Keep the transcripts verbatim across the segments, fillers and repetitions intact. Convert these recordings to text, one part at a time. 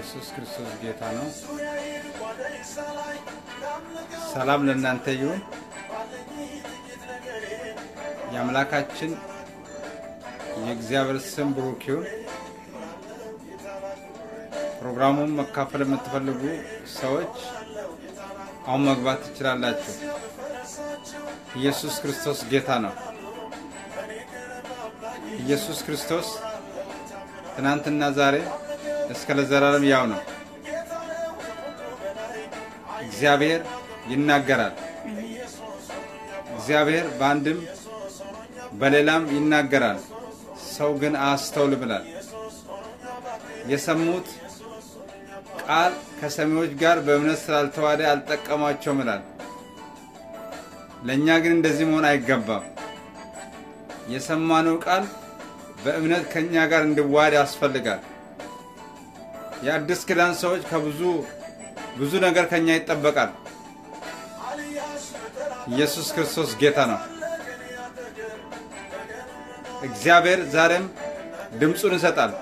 ኢየሱስ ክርስቶስ ጌታ ነው። ሰላም ለእናንተ ይሁን። የአምላካችን የእግዚአብሔር ስም ብሩክ ይሁን። ፕሮግራሙን መካፈል የምትፈልጉ ሰዎች አሁን መግባት ትችላላችሁ። ኢየሱስ ክርስቶስ ጌታ ነው። ኢየሱስ ክርስቶስ ትናንትና ዛሬ እስከ ለዘላለም ያው ነው። እግዚአብሔር ይናገራል። እግዚአብሔር በአንድም በሌላም ይናገራል። ሰው ግን አስተውል ብሏል። የሰሙት ቃል ከሰሚዎች ጋር በእምነት ስላልተዋደ አልጠቀማቸውም ይላል። ለኛ ግን እንደዚህ መሆን አይገባም። የሰማነው ቃል በእምነት ከኛ ጋር እንዲዋሃድ ያስፈልጋል። የአዲስ ኪዳን ሰዎች ከብዙ ብዙ ነገር ከኛ ይጠበቃል። ኢየሱስ ክርስቶስ ጌታ ነው። እግዚአብሔር ዛሬም ድምጹን ይሰጣል።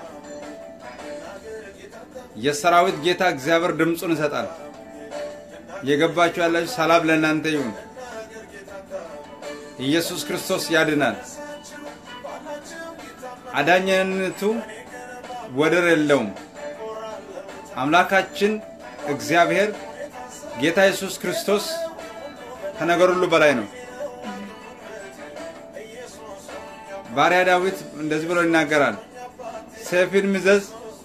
የሰራዊት ጌታ እግዚአብሔር ድምጹን ይሰጣል። የገባችሁ ያላችሁ ሰላም ለእናንተ ይሁን። ኢየሱስ ክርስቶስ ያድናል። አዳኝነቱ ወደር የለውም። አምላካችን እግዚአብሔር ጌታ ኢየሱስ ክርስቶስ ከነገር ሁሉ በላይ ነው። ባሪያ ዳዊት እንደዚህ ብሎ ይናገራል። ሰይፍን ምዘዝ፣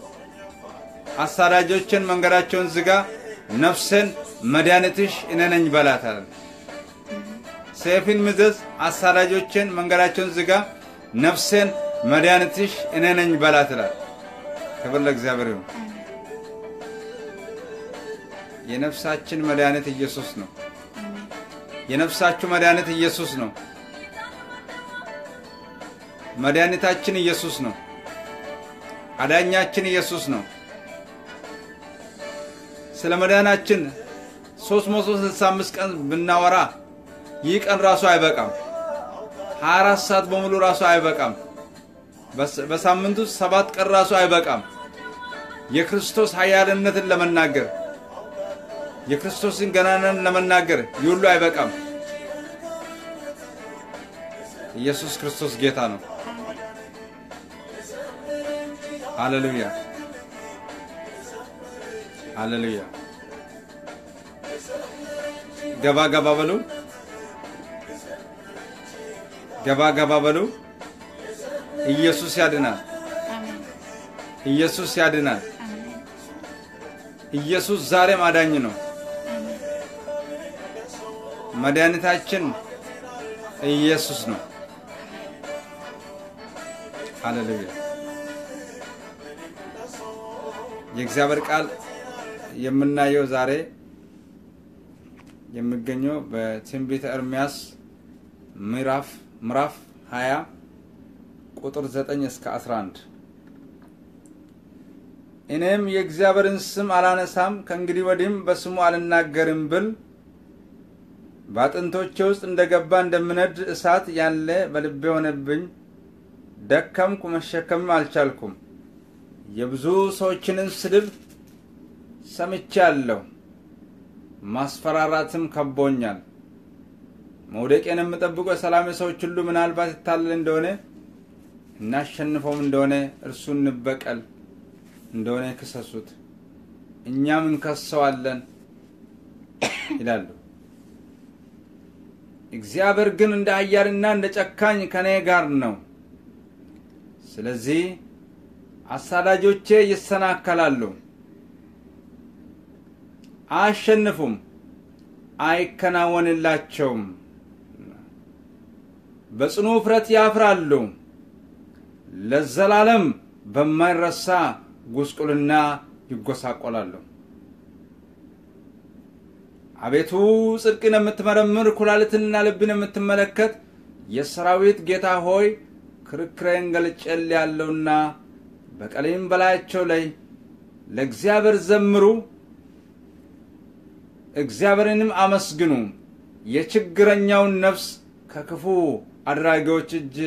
አሳዳጆችን መንገዳቸውን ዝጋ፣ ነፍስን መድኃኒትሽ እኔ ነኝ በላታል። ሰይፍን ምዘዝ፣ አሳዳጆችን መንገዳቸውን ዝጋ፣ ነፍስን መድኃኒትሽ እኔ ነኝ በላታል። ክብር ለእግዚአብሔር ይሁን። የነፍሳችን መድኃኒት ኢየሱስ ነው። የነፍሳችሁ መድኃኒት ኢየሱስ ነው። መድኃኒታችን ኢየሱስ ነው። አዳኛችን ኢየሱስ ነው። ስለ መዳናችን ሶስት መቶ ስልሳ አምስት ቀን ብናወራ ይህ ቀን ራሱ አይበቃም። ሃያ አራት ሰዓት በሙሉ ራሱ አይበቃም። በሳምንቱ ሰባት ቀን ራሱ አይበቃም። የክርስቶስ ኃያልነትን ለመናገር የክርስቶስን ገናናን ለመናገር ይሁሉ አይበቃም። ኢየሱስ ክርስቶስ ጌታ ነው። ሃሌሉያ ሃሌሉያ። ገባ ገባ በሉ፣ ገባ ገባ በሉ። ኢየሱስ ያድናል። ኢየሱስ ያድናል። ኢየሱስ ዛሬም አዳኝ ነው። መድኃኒታችን ኢየሱስ ነው። ሃሌሉያ። የእግዚአብሔር ቃል የምናየው ዛሬ የሚገኘው በትንቢተ ኤርምያስ ምዕራፍ ምዕራፍ ሃያ ቁጥር ዘጠኝ እስከ አስራ አንድ። እኔም የእግዚአብሔርን ስም አላነሳም ከእንግዲህ ወዲህም በስሙ አልናገርም ብል ባጥንቶቼ ውስጥ እንደገባ እንደምነድ እሳት ያለ በልቤ ሆነብኝ። ደከምኩ፣ መሸከምም አልቻልኩም። የብዙ ሰዎችን ስድብ ሰምቻለሁ፣ ማስፈራራትም ከቦኛል። መውደቄን የምጠብቁ የሰላም ሰዎች ሁሉ ምናልባት ይታለል እንደሆነ እናሸንፈውም እንደሆነ እርሱን እንበቀል እንደሆነ ክሰሱት፣ እኛም እንከሰዋለን ይላሉ። እግዚአብሔር ግን እንደ ኃያልና እንደ ጨካኝ ከኔ ጋር ነው። ስለዚህ አሳዳጆቼ ይሰናከላሉ፣ አያሸንፉም፣ አይከናወንላቸውም። በጽኑ እፍረት ያፍራሉ፣ ለዘላለም በማይረሳ ጉስቁልና ይጎሳቆላሉ። አቤቱ ጽድቅን የምትመረምር ኩላሊትንና ልብን የምትመለከት የሰራዊት ጌታ ሆይ ክርክሬን ገልጬልሃለሁና በቀሌም በላያቸው ላይ ለእግዚአብሔር ዘምሩ፣ እግዚአብሔርንም አመስግኑ። የችግረኛውን ነፍስ ከክፉ አድራጊዎች እጅ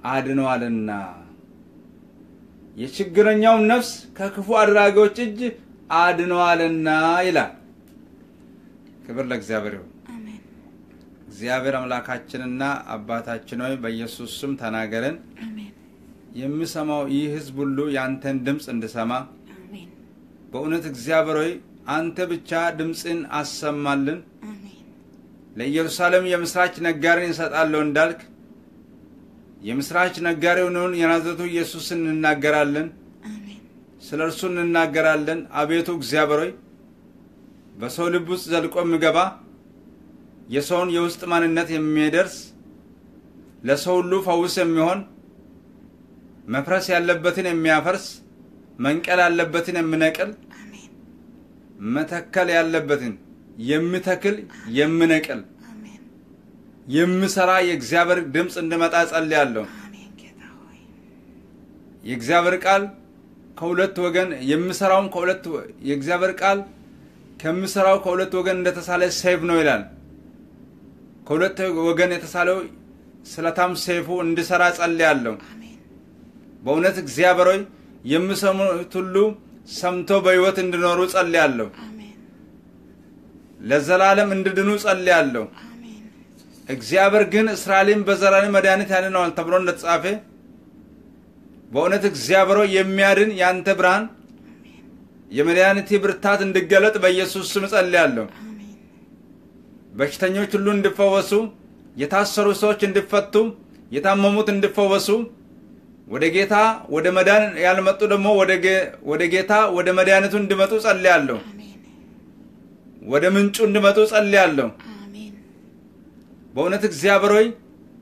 አድነዋልና የችግረኛውን ነፍስ ከክፉ አድራጊዎች እጅ አድኗልና ይላል። ክብር ለእግዚአብሔር ይሁን። አሜን። እግዚአብሔር አምላካችንና አባታችን ሆይ በኢየሱስ ስም ተናገረን። አሜን። የሚሰማው ይህ ሕዝብ ሁሉ ያንተን ድምጽ እንድሰማ አሜን። በእውነት እግዚአብሔር ሆይ አንተ ብቻ ድምጽን አሰማልን። አሜን። ለኢየሩሳሌም የምስራች ነጋሪን እንሰጣለሁ እንዳልክ የምስራች ነጋሪውን የናዝሬቱ ኢየሱስን እንናገራለን። አሜን። ስለርሱ እንናገራለን። አቤቱ እግዚአብሔር ሆይ በሰው ልብ ውስጥ ዘልቆ የሚገባ የሰውን የውስጥ ማንነት የሚያደርስ ለሰው ሁሉ ፈውስ የሚሆን መፍረስ ያለበትን የሚያፈርስ መንቀል ያለበትን የሚነቅል አሜን። መተከል ያለበትን የሚተክል የሚነቅል አሜን። የሚሰራ የእግዚአብሔር ድምጽ እንድመጣ ጸልያለሁ። አሜን። ጌታ ሆይ የእግዚአብሔር ቃል ከሁለት ወገን የሚሰራውም ከሁለት የእግዚአብሔር ቃል ከሚሰራው ከሁለት ወገን እንደተሳለ ሰይፍ ነው ይላል። ከሁለት ወገን የተሳለው ስለታም ሰይፉ እንዲሰራ ጸልያለሁ። አሜን። በእውነት እግዚአብሔር ሆይ የሚሰሙት ሁሉ ሰምተው በሕይወት እንዲኖሩ ጸልያለሁ። አሜን። ለዘላለም እንዲድኑ ጸልያለሁ። አሜን። እግዚአብሔር ግን እስራኤልን በዘላለም መድኃኒት ያድነዋል ተብሎ እንደተጻፈ በእውነት እግዚአብሔር ሆይ የሚያድን ያንተ ብርሃን የመድኃኒት ብርታት እንዲገለጥ በኢየሱስ ስም ጸልያለሁ። አሜን። በሽተኞች ሁሉ እንዲፈወሱ፣ የታሰሩ ሰዎች እንዲፈቱ፣ የታመሙት እንዲፈወሱ፣ ወደ ጌታ ወደ መዳን ያልመጡ ደግሞ ወደ ጌታ ወደ መድኃኒቱ እንዲመጡ ጸልያለሁ። አሜን። ወደ ምንጩ እንዲመጡ ጸልያለሁ። አሜን። በእውነት እግዚአብሔር ሆይ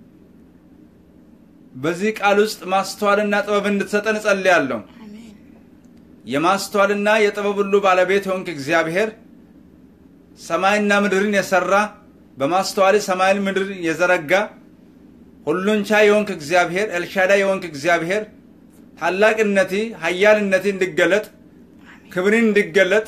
በዚህ ቃል ውስጥ ማስተዋልና ጥበብ እንድትሰጠን ጸልያለሁ። አሜን። የማስተዋልና የጥበብ ሁሉ ባለቤት ሆንክ እግዚአብሔር ሰማይና ምድርን የሰራ በማስተዋል ሰማይን ምድር የዘረጋ ሁሉን ቻይ የሆንክ እግዚአብሔር ኤልሻዳይ የሆንክ እግዚአብሔር ታላቅነቴ ኃያልነቴ እንዲገለጥ ክብርን እንዲገለጥ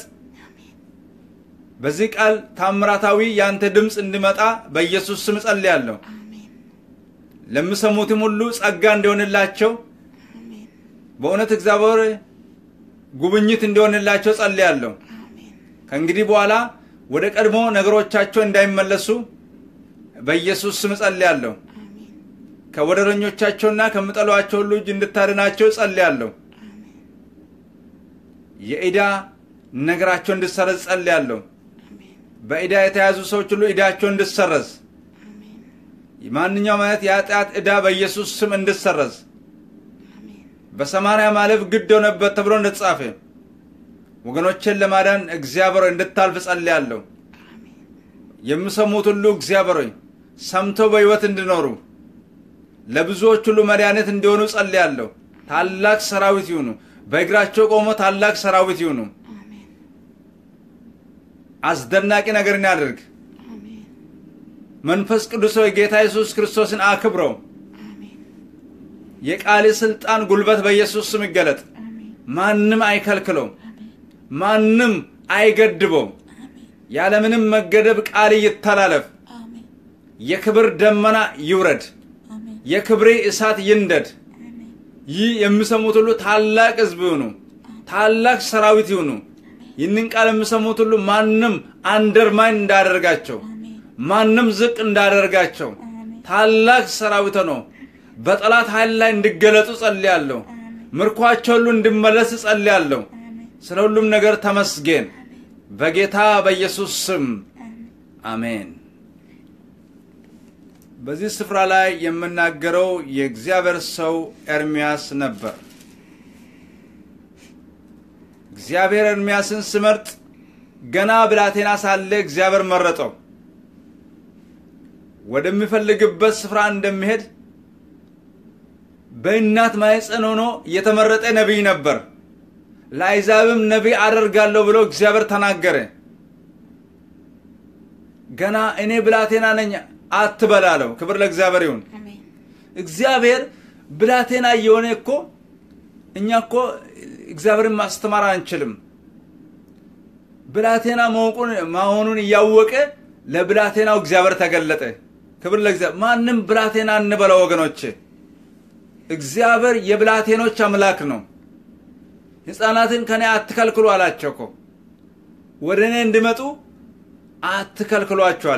በዚህ ቃል ታምራታዊ ያንተ ድምጽ እንዲመጣ በኢየሱስ ስም ጸልያለሁ። አሜን። ለምሰሙትም ሁሉ ጸጋ እንዲሆንላቸው አሜን። በእውነት እግዚአብሔር ጉብኝት እንዲሆንላቸው ጸልያለሁ። አሜን። ከእንግዲህ በኋላ ወደ ቀድሞ ነገሮቻቸው እንዳይመለሱ በኢየሱስ ስም ጸልያለሁ። አሜን። ከወደረኞቻቸውና ከመጠሏቸው ሁሉ እጅ እንድታድናቸው ጸልያለሁ። አሜን። የኢዳ ነገራቸው እንድሰረዝ ጸልያለሁ። አሜን። በኢዳ የተያዙ ሰዎች ሁሉ ኢዳቸው እንድሰረዝ አሜን። ማንኛውም አይነት የኃጢአት ኢዳ በኢየሱስ ስም እንድሰረዝ አሜን። በሰማርያ ማለፍ ግድ ሆነበት ተብሎ እንደተጻፈ ወገኖችን ለማዳን እግዚአብሔር እንድታልፍ ጸልያለሁ። አሜን። የምሰሙት ሁሉ እግዚአብሔር ሰምተው በሕይወት እንዲኖሩ ለብዙዎች ሁሉ መድኃኒት እንዲሆኑ ጸልያለሁ። ታላቅ ሰራዊት ይሁኑ። በእግራቸው ቆሞ ታላቅ ሰራዊት ይሁኑ። አሜን። አስደናቂ ነገርን ያድርግ። አሜን። መንፈስ ቅዱስ ሆይ ጌታ ኢየሱስ ክርስቶስን አክብረው። አሜን። የቃል ስልጣን ጉልበት በኢየሱስ ስም ይገለጥ። አሜን። ማንም አይከልክለው፣ አሜን። ማንም አይገድበው። አሜን። ያለምንም መገደብ ቃል ይተላለፍ። አሜን። የክብር ደመና ይውረድ። አሜን። የክብሬ እሳት ይንደድ። አሜን። ይህ የሚሰሙት ሁሉ ታላቅ ሕዝብ ይሁኑ፣ ታላቅ ሰራዊት ይሁኑ። ይህንን ቃል የሚሰሙት ሁሉ ማንም አንደርማይን እንዳደርጋቸው፣ አሜን። ማንም ዝቅ እንዳደርጋቸው አሜን። ታላቅ ሰራዊት ነው በጠላት ኃይል ላይ እንዲገለጡ ጸልያለሁ። ምርኳቸው ሁሉ እንዲመለስ ጸልያለሁ። ስለ ሁሉም ነገር ተመስገን በጌታ በኢየሱስ ስም አሜን። በዚህ ስፍራ ላይ የምናገረው የእግዚአብሔር ሰው ኤርሚያስ ነበር። እግዚአብሔር ኤርሚያስን ሲመርጥ ገና ብላቴና ሳለ እግዚአብሔር መረጠው። ወደሚፈልግበት ስፍራ እንደሚሄድ በእናት ማህፀን ሆኖ የተመረጠ ነቢይ ነበር። ለአሕዛብም ነቢይ አደርጋለሁ ብሎ እግዚአብሔር ተናገረ። ገና እኔ ብላቴና ነኝ አትበላለው። ክብር ለእግዚአብሔር ይሁን። አሜን። እግዚአብሔር ብላቴና የሆነ እኮ እኛ እኮ እግዚአብሔርን ማስተማር አንችልም። ብላቴና መሆኑን ማሆኑን ያወቀ ለብላቴናው እግዚአብሔር ተገለጠ። ክብር ለእግዚአብሔር። ማንም ብላቴና እንበለው ወገኖቼ። እግዚአብሔር የብላቴኖች አምላክ ነው። ሕፃናትን ከኔ አትከልክሉ አላቸው እኮ። ወደኔ እንዲመጡ አትከልክሏቸው አለ።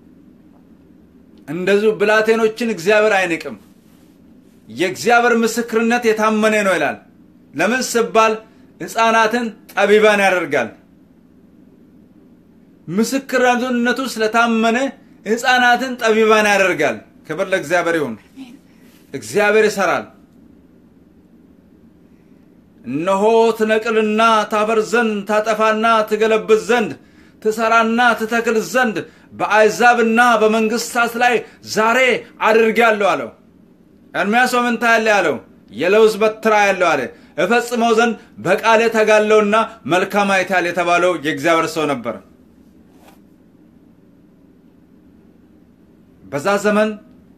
እንደዚሁ ብላቴኖችን እግዚአብሔር አይንቅም። የእግዚአብሔር ምስክርነት የታመነ ነው ይላል። ለምን ሲባል ሕፃናትን ጠቢባን ያደርጋል። ምስክርነቱ ስለታመነ ሕፃናትን ጠቢባን ያደርጋል። ክብር ለእግዚአብሔር ይሁን። እግዚአብሔር ይሰራል። እነሆ ትነቅልና ታፈር ዘንድ ታጠፋና ትገለብጥ ዘንድ ትሰራና ትተክል ዘንድ በአሕዛብና በመንግስታት ላይ ዛሬ አድርጌያለሁ አለው። ኤርምያስ ምን ታያለህ አለው። የለውዝ በትር አያለሁ አለ። እፈጽመው ዘንድ በቃሌ ተጋለውና መልካም አይታል የተባለው የእግዚአብሔር ሰው ነበር። በዛ ዘመን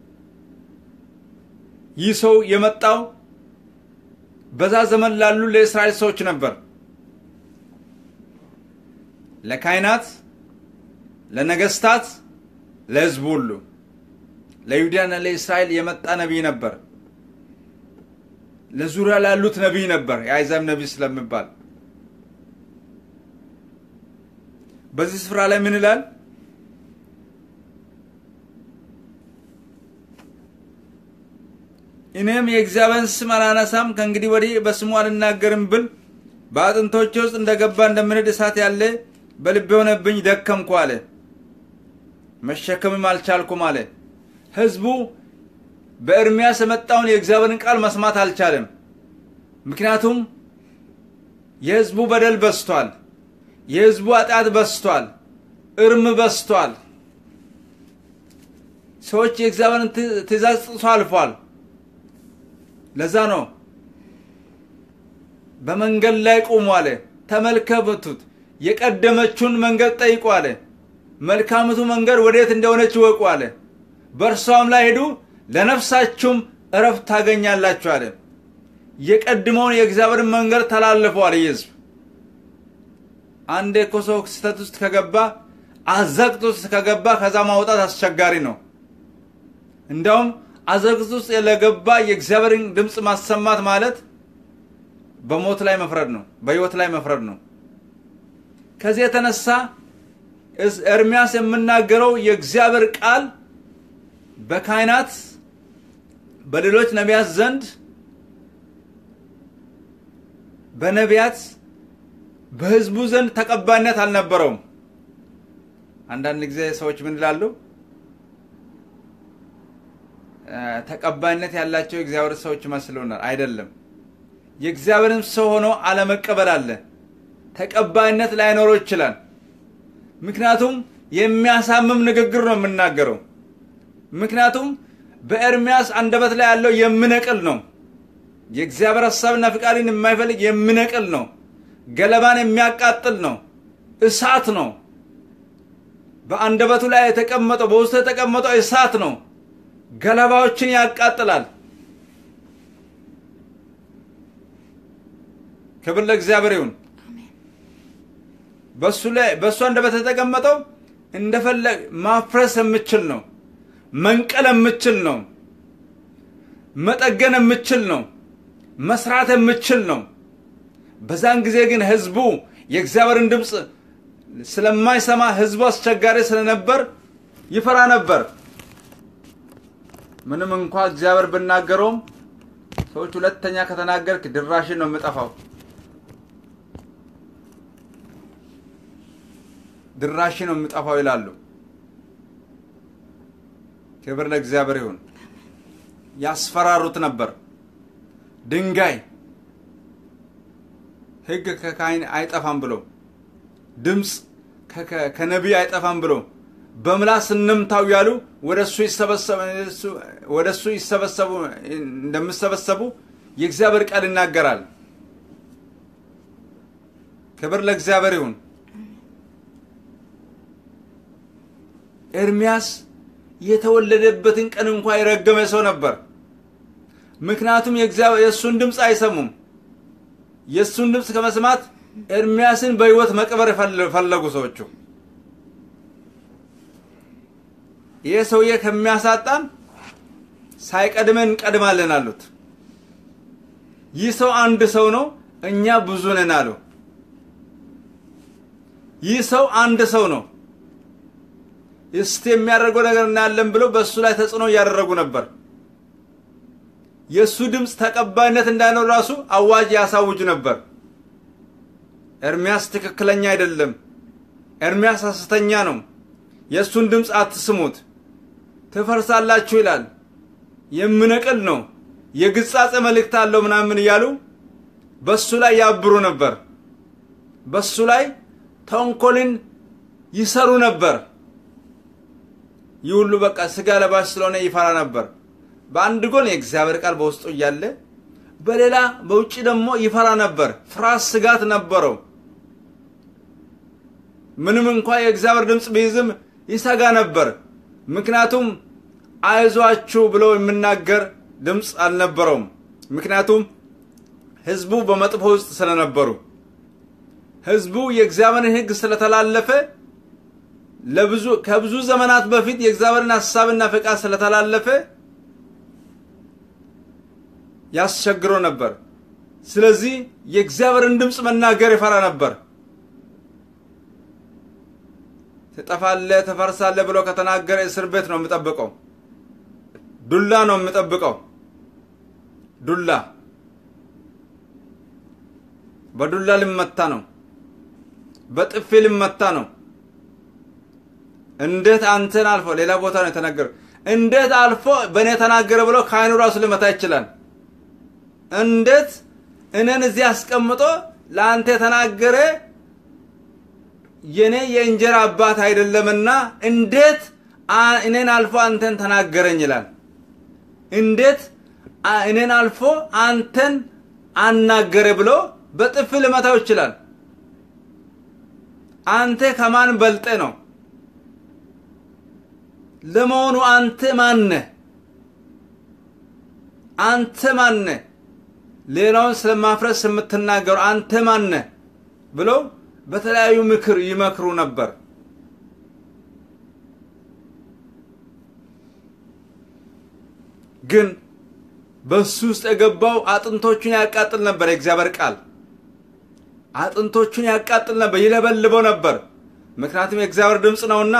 ይህ ሰው የመጣው በዛ ዘመን ላሉ ለእስራኤል ሰዎች ነበር። ለካህናት፣ ለነገስታት፣ ለሕዝቡ ሁሉ ለይሁዳና ለእስራኤል የመጣ ነብይ ነበር። ለዙሪያ ላሉት ነብይ ነበር። የአሕዛብ ነብይ ስለሚባል በዚህ ስፍራ ላይ ምን ይላል? እኔም የእግዚአብሔርን ስም አላነሳም ከእንግዲህ ወዲህ በስሙ አልናገርም ብል በአጥንቶቼ ውስጥ እንደገባ እንደምንድ እሳት ያለ በልቤ ሆነብኝ፣ ደከምኩ አለ። መሸከምም አልቻልኩም አለ። ሕዝቡ በኤርምያስ የመጣውን የእግዚአብሔርን ቃል መስማት አልቻለም። ምክንያቱም የሕዝቡ በደል በስቷል። የሕዝቡ ኃጢአት በስቷል። እርም በስቷል። ሰዎች የእግዚአብሔርን ትእዛዝ ጥሰው አልፏል። ለዛ ነው በመንገድ ላይ ቆሙ አለ። ተመልከቱት፣ የቀደመችውን መንገድ ጠይቁ አለ። መልካምቱ መንገድ ወዴት እንደሆነች ወቁ አለ። በእርሷም ላይ ሄዱ፣ ለነፍሳችሁም እረፍት ታገኛላችሁ አለ። የቀድሞውን የእግዚአብሔር መንገድ ተላልፈዋል። ሕዝብ አንዴ ኮሶ ስህተት ውስጥ ከገባ አዘቅት ውስጥ ከገባ ከዛ ማውጣት አስቸጋሪ ነው። እንደውም አዘቅት ውስጥ ለገባ የእግዚአብሔርን ድምጽ ማሰማት ማለት በሞት ላይ መፍረድ ነው፣ በሕይወት ላይ መፍረድ ነው። ከዚህ የተነሳ ኤርምያስ የምናገረው የእግዚአብሔር ቃል በካህናት በሌሎች ነቢያት ዘንድ በነቢያት በሕዝቡ ዘንድ ተቀባይነት አልነበረውም። አንዳንድ ጊዜ ሰዎች ምን ይላሉ? ተቀባይነት ያላቸው እግዚአብሔር ሰዎች መስሎናል። አይደለም። የእግዚአብሔርን ሰው ሆኖ አለመቀበል አለ። ተቀባይነት ላይኖረው ይችላል። ምክንያቱም የሚያሳምም ንግግር ነው የምናገረው። ምክንያቱም በኤርምያስ አንደበት ላይ ያለው የምነቅል ነው። የእግዚአብሔር ሐሳብና ፍቃድን የማይፈልግ የምነቅል ነው። ገለባን የሚያቃጥል ነው። እሳት ነው። በአንደበቱ ላይ የተቀመጠው በውስጡ የተቀመጠው እሳት ነው። ገለባዎችን ያቃጥላል። ክብር ለእግዚአብሔር ይሁን። በሱ ላይ በሱ አንደበት የተቀመጠው እንደፈለግ ማፍረስ የምችል ነው። መንቀል የምችል ነው። መጠገን የምችል ነው። መስራት የምችል ነው። በዛን ጊዜ ግን ሕዝቡ የእግዚአብሔርን ድምጽ ስለማይሰማ ሕዝቡ አስቸጋሪ ስለነበር ይፈራ ነበር። ምንም እንኳን እግዚአብሔር ብናገረውም ሰዎች ሁለተኛ ከተናገርክ ድራሽን ነው የምጠፋው፣ ድራሽን ነው የምጠፋው ይላሉ። ክብር ለእግዚአብሔር ይሁን። ያስፈራሩት ነበር። ድንጋይ ሕግ ከካህን አይጠፋም ብሎ ድምጽ ከነቢይ አይጠፋም ብሎ በምላስ እንምታው ያሉ ወደሱ ይሰበሰቡ ወደሱ ይሰበሰቡ እንደምሰበሰቡ የእግዚአብሔር ቃል ይናገራል። ክብር ለእግዚአብሔር ይሁን። ኤርምያስ የተወለደበትን ቀን እንኳን የረገመ ሰው ነበር። ምክንያቱም የእግዚአብሔር የሱን ድምጽ አይሰሙም። የሱን ድምጽ ከመስማት ኤርምያስን በሕይወት መቅበር ፈለጉ ሰዎቹ። ይህ ሰውዬ ከሚያሳጣን ሳይቀድመን እንቀድማለን አሉት። ይህ ሰው አንድ ሰው ነው፣ እኛ ብዙ ነን አሉ። ይህ ሰው አንድ ሰው ነው እስቲ የሚያደርገው ነገር እናያለን ብሎ በሱ ላይ ተጽዕኖ ያደረጉ ነበር የሱ ድምጽ ተቀባይነት እንዳይኖር ራሱ አዋጅ ያሳውጁ ነበር ኤርሚያስ ትክክለኛ አይደለም ኤርሚያስ ሐሰተኛ ነው የሱን ድምጽ አትስሙት ተፈርሳላችሁ ይላል የምነቀል ነው የግጻጼ መልእክት አለው ምናምን ይያሉ በሱ ላይ ያብሩ ነበር በሱ ላይ ተንኮልን ይሰሩ ነበር ይሁሉ በቃ ስጋ ለባሽ ስለሆነ ይፈራ ነበር በአንድ ጎን የእግዚአብሔር ቃል በውስጡ ያለ በሌላ በውጪ ደግሞ ይፈራ ነበር ፍራስ ስጋት ነበረው ምንም እንኳን የእግዚአብሔር ድምጽ ቢይዝም ይሰጋ ነበር ምክንያቱም አይዟችሁ ብሎ የሚናገር ድምጽ አልነበረውም ምክንያቱም ህዝቡ በመጥፎ ውስጥ ስለነበሩ ህዝቡ የእግዚአብሔርን ሕግ ስለተላለፈ ለብዙ ከብዙ ዘመናት በፊት የእግዚአብሔርን ሐሳብና ፈቃድ ስለተላለፈ ያስቸግሮ ነበር ስለዚህ የእግዚአብሔርን ድምጽ መናገር ይፈራ ነበር ተጠፋለ ተፈርሳለ ብሎ ከተናገረ እስር ቤት ነው የሚጠብቀው ዱላ ነው የሚጠብቀው ዱላ በዱላ ልመታ ነው በጥፊ ልመታ ነው እንዴት አንተን አልፎ ሌላ ቦታ ነው የተናገረው እንዴት አልፎ በእኔ ተናገረ ብሎ ካይኑ ራሱ ሊመታ ይችላል እንዴት እነን እዚህ አስቀምጦ ለአንተ ተናገረ የኔ የእንጀራ አባት አይደለምና እንዴት እኔን አልፎ አንተን ተናገረኝ ይላል እንዴት እኔን አልፎ አንተን አናገረ ብሎ በጥፍ ለማታው ይችላል አንተ ከማን በልጠ ነው ለመሆኑ አንተ ማን ነህ አንተ ማን ነህ ሌላውን ስለማፍረስ የምትናገር አንተ ማን ነህ ብሎ በተለያዩ ምክር ይመክሩ ነበር ግን በሱ ውስጥ የገባው አጥንቶቹን ያቃጥል ነበር የእግዚአብሔር ቃል አጥንቶቹን ያቃጥል ነበር ይለበልበው ነበር ምክንያቱም የእግዚአብሔር ድምጽ ነውና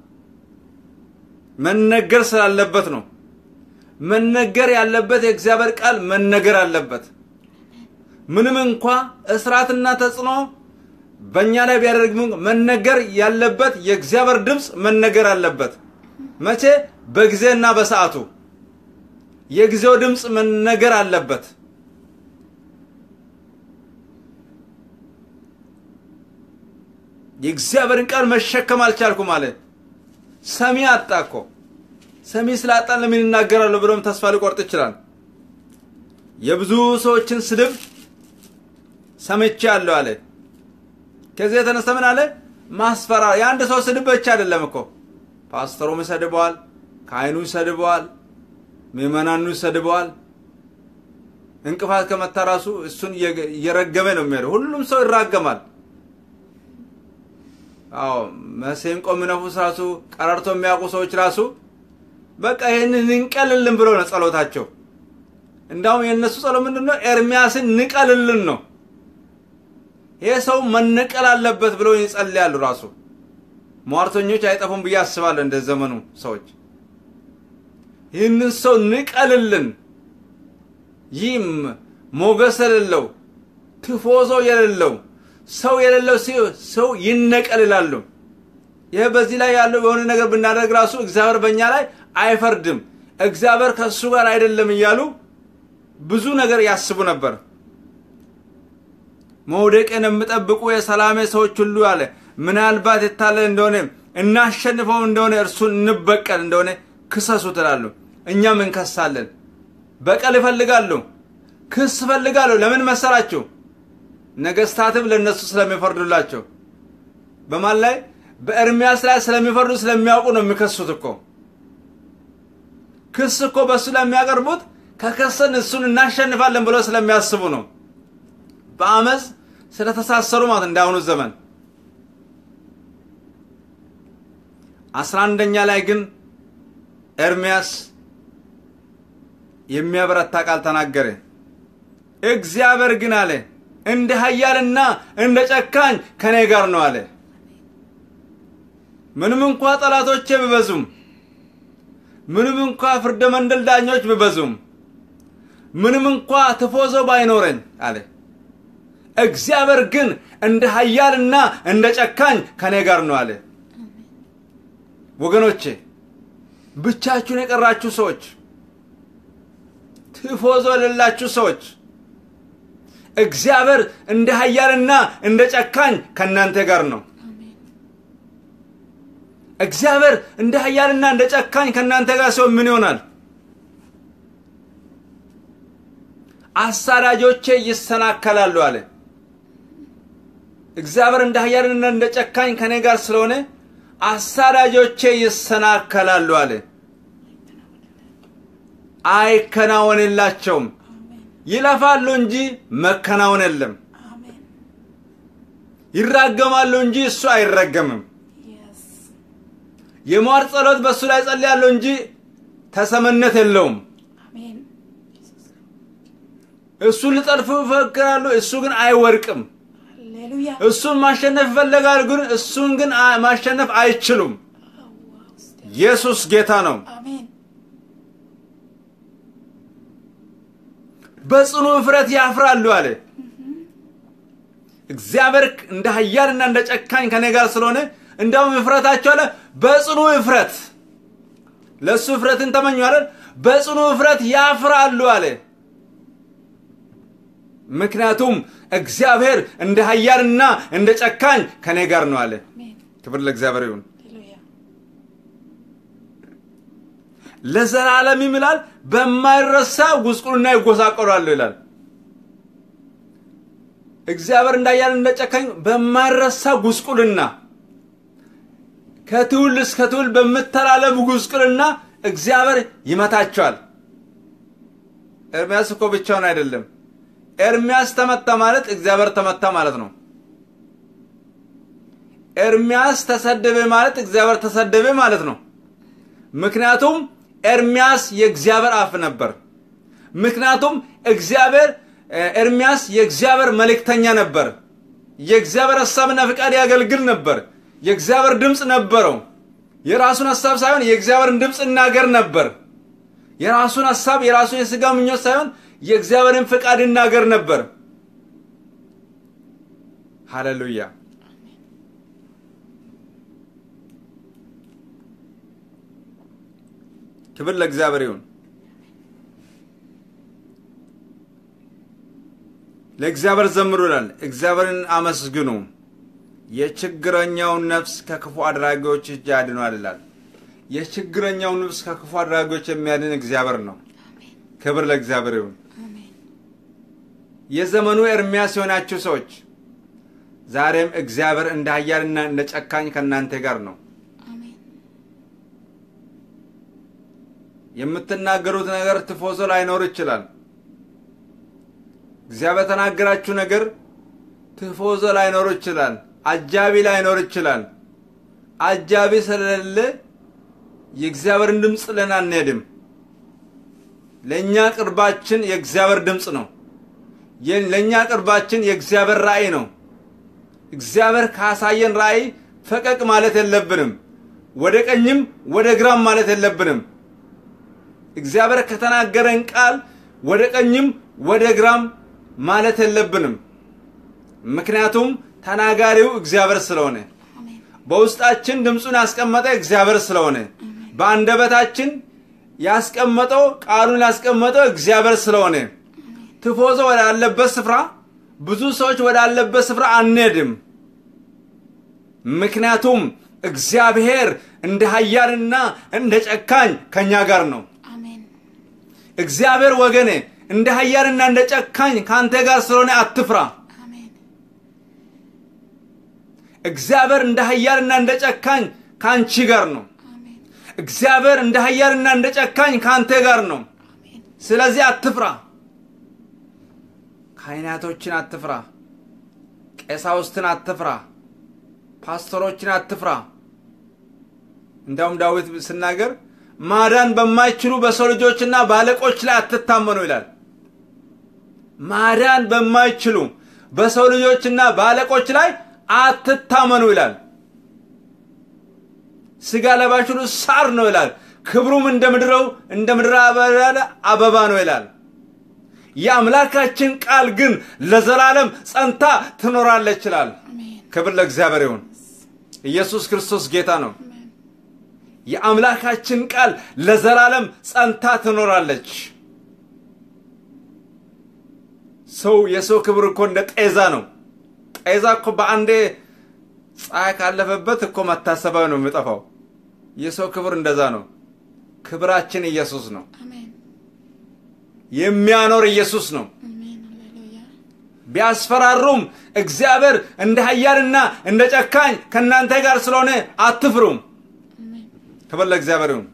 መነገር ስላለበት ነው መነገር ያለበት የእግዚአብሔር ቃል መነገር አለበት ምንም እንኳን እስራትና ተጽኖ በእኛ ላይ ቢያደርግም መነገር ያለበት የእግዚአብሔር ድምጽ መነገር አለበት መቼ በጊዜና በሰዓቱ የጊዜው ድምጽ መነገር አለበት የእግዚአብሔርን ቃል መሸከም አልቻልኩም ማለት ሰሚ አጣኮ ሰሚ ስላጣን ለምን ይናገራሉ ብሎም ተስፋ ሊቆርጥ ይችላል የብዙ ሰዎችን ስድብ ሰምቻለሁ አለ ከዚህ የተነሳ ምን አለ ማስፈራ የአንድ ሰው ስድብ ብቻ አይደለም እኮ ፓስተሩም ይሰድበዋል ካህኑ ይሰድበዋል ምእመናኑ ይሰድበዋል እንቅፋት ከመታራሱ እሱን እየረገመ ነው የሚሄደው ሁሉም ሰው ይራገማል አዎ መሰንቆ ምነፉስ ራሱ ቀራርቶ የሚያውቁ ሰዎች ራሱ በቃ ይሄንን እንቀልልን ብሎ ነው ጸሎታቸው እንዳው የነሱ ጸሎት ምንድነው ኤርሚያስን ንቀልልን ነው ይሄ ሰው መነቀል አለበት ብሎ ይጸልያሉ ራሱ ሟርተኞች አይጠፉም ብዬ አስባለሁ እንደ ዘመኑ ሰዎች ይህንን ሰው ንቀልልን ይም ሞገስ የሌለው ትፎዞ የሌለው ሰው የሌለው ሰው ይነቀልላሉ ይሄ በዚህ ላይ ያለው የሆነ ነገር ብናደርግ ራሱ እግዚአብሔር በእኛ ላይ አይፈርድም እግዚአብሔር ከሱ ጋር አይደለም ይያሉ ብዙ ነገር ያስቡ ነበር መውደቅን የምጠብቁ የሰላም ሰዎች ሁሉ አለ ምናልባት የታለ እንደሆነ እናሸንፈው እንደሆነ እርሱን እንበቀል እንደሆነ ክሰሱ ተላሉ እኛም እንከሳለን በቀል ይፈልጋሉ ክስ ይፈልጋሉ ለምን መሰራችሁ ነገስታትም ለነሱ ስለሚፈርዱላቸው በማን ላይ በኤርሚያስ ላይ ስለሚፈርዱ ስለሚያውቁ ነው የሚከሱት እኮ ክስ እኮ በሱ ላይ የሚያቀርቡት ከከሰን እሱን እናሸንፋለን ብለው ስለሚያስቡ ነው በአመጽ ስለተሳሰሩ ማለት እንዳሁኑ ዘመን አስራ አንደኛ ላይ ግን ኤርሚያስ የሚያበረታ ቃል ተናገረ እግዚአብሔር ግን አለ እንደ ኃያልና እንደ ጨካኝ ከኔ ጋር ነው አለ ምንም እንኳን ጠላቶቼ ቢበዙም ምንም እንኳን ፍርደ መንደል ዳኞች ቢበዙም ምንም እንኳን ተፎዞ ባይኖረን አለ እግዚአብሔር ግን እንደ ኃያልና እንደ ጨካኝ ከኔ ጋር ነው አለ ወገኖቼ ብቻችሁን የቀራችሁ ሰዎች ተፎዞ ለላችሁ ሰዎች እግዚአብሔር እንደ ኃያልና እንደ ጨካኝ ከናንተ ጋር ነው እግዚአብሔር እንደ ኃያልና እንደ ጨካኝ ከናንተ ጋር ሰው ምን ይሆናል አሳዳጆቼ ይሰናከላሉ አለ እግዚአብሔር እንደ ኃያልና እንደ ጨካኝ ከኔ ጋር ስለሆነ አሳዳጆቼ ይሰናከላሉ አለ አይከናወንላቸውም ይለፋሉ እንጂ መከናወን የለም ይራገማሉ እንጂ እሱ አይረገምም የሟር ጸሎት በሱ ላይ ጸልያሉ እንጂ ተሰመነት የለውም አሜን እሱ ልጠልፉ ይፈክራሉ እሱ ግን አይወርቅም ሃሌሉያ እሱን ማሸነፍ ይፈልጋሉ ግን እሱን ግን ማሸነፍ አይችሉም ኢየሱስ ጌታ ነው አሜን በጽኑ ፍረት ያፍራሉ አለ እግዚአብሔር እንደ ኃያልና እንደ ጨካኝ ከኔ ጋር ስለሆነ እንደውም ፍረታቸው አለ በጽኑ ፍረት ለሱ ፍረትን ተመኙ አለ በጽኑ ፍረት ያፍራሉ አለ ምክንያቱም እግዚአብሔር እንደ ኃያልና እንደ ጨካኝ ከኔ ጋር ነው አለ ክብር ለእግዚአብሔር ይሁን ለዘላለም ይምላል በማይረሳ ጉስቁልና ይጎሳቆላሉ ይላል እግዚአብሔር እንደ ኃያልና እንደ ጨካኝ በማይረሳ ጉስቁልና ከትውልድ እስከ ትውልድ በመተላለፍ ጉስቁልና እግዚአብሔር ይመታቸዋል ኤርምያስ እኮ ብቻውን አይደለም ኤርምያስ ተመታ ማለት እግዚአብሔር ተመታ ማለት ነው ኤርምያስ ተሰደበ ማለት እግዚአብሔር ተሰደበ ማለት ነው ምክንያቱም ኤርምያስ የእግዚአብሔር አፍ ነበር ምክንያቱም እግዚአብሔር ኤርምያስ የእግዚአብሔር መልእክተኛ ነበር የእግዚአብሔር ሐሳብና ፍቃድ ያገልግል ነበር የእግዚአብሔር ድምጽ ነበረው የራሱን ሐሳብ ሳይሆን የእግዚአብሔርን ድምጽ እናገር ነበር የራሱን ሐሳብ የራሱን የሥጋ ምኞት ሳይሆን የእግዚአብሔርን ፍቃድ እናገር ነበር ሃሌሉያ ክብር ለእግዚአብሔር ይሁን ለእግዚአብሔር ዘምሩ ይላል እግዚአብሔርን አመስግኑ የችግረኛውን ነፍስ ከክፉ አድራጊዎች እጅ ያድናል ይላል የችግረኛውን ነፍስ ከክፉ አድራጊዎች የሚያድን እግዚአብሔር ነው አሜን ክብር ለእግዚአብሔር ይሁን አሜን የዘመኑ ኤርምያስ የሆናችሁ ሰዎች ዛሬም እግዚአብሔር እንደ ኃያልና እንደ ጨካኝ ከናንተ ጋር ነው አሜን የምትናገሩት ነገር ትፎዞ ላይኖር ይችላል እግዚአብሔር ተናገራችሁ ነገር ትፎዞ ላይኖር ይችላል አጃቢ ላይኖር ይችላል አጃቢ ስለሌለ የእግዚአብሔርን ድምጽ ለናንሄድም ለኛ ቅርባችን የእግዚአብሔር ድምጽ ነው ለኛ ቅርባችን የእግዚአብሔር ራእይ ነው እግዚአብሔር ካሳየን ራእይ ፈቀቅ ማለት የለብንም ወደ ቀኝም ወደ ግራም ማለት የለብንም እግዚአብሔር ከተናገረን ቃል ወደ ቀኝም ወደ ግራም ማለት የለብንም ምክንያቱም ተናጋሪው እግዚአብሔር ስለሆነ በውስጣችን ድምጹን ያስቀመጠ እግዚአብሔር ስለሆነ በአንደበታችን ያስቀመጠው ቃሉን ያስቀመጠው እግዚአብሔር ስለሆነ ትፎዞ ወደ አለበት ስፍራ ብዙ ሰዎች ወደ አለበት ስፍራ አንሄድም ምክንያቱም እግዚአብሔር እንደ ኃያልና እንደ ጨካኝ ከኛ ጋር ነው አሜን እግዚአብሔር ወገኔ እንደ ኃያልና እንደ ጨካኝ ካንተ ጋር ስለሆነ አትፍራ አሜን እግዚአብሔር እንደ ኃያልና እንደ ጨካኝ ካንቺ ጋር ነው አሜን እግዚአብሔር እንደ ኃያልና እንደ ጨካኝ ካንተ ጋር ነው አሜን ስለዚህ አትፍራ ካህናቶችን አትፍራ ቀሳውስትን አትፍራ ፓስተሮችን አትፍራ እንደውም ዳዊት ሲናገር ማዳን በማይችሉ በሰው ልጆችና ባለቆች ላይ አትታመኑ ይላል ማዳን በማይችሉ በሰው ልጆችና ባለቆች ላይ አትታመኑ ይላል ስጋ ለባሽ ሁሉ ሳር ነው ይላል ክብሩም እንደምድረው እንደምድራ አበባ ነው ይላል የአምላካችን ቃል ግን ለዘላለም ጸንታ ትኖራለች ይላል ክብር ለእግዚአብሔር ይሁን ኢየሱስ ክርስቶስ ጌታ ነው የአምላካችን ቃል ለዘላለም ጸንታ ትኖራለች ሰው የሰው ክብር እኮ እንደ ጤዛ ነው ጤዛ እኮ በአንዴ ፀሐይ ካለፈበት እኮ መታሰቢያው ነው የሚጠፋው የሰው ክብር እንደዛ ነው ክብራችን ኢየሱስ ነው አሜን የሚያኖር ኢየሱስ ነው አሜን ሃሌሉያ ቢያስፈራሩም እግዚአብሔር እንደ ኃያልና እንደ ጨካኝ ከናንተ ጋር ስለሆነ አትፍሩም አሜን ክብር ለእግዚአብሔር ይሁን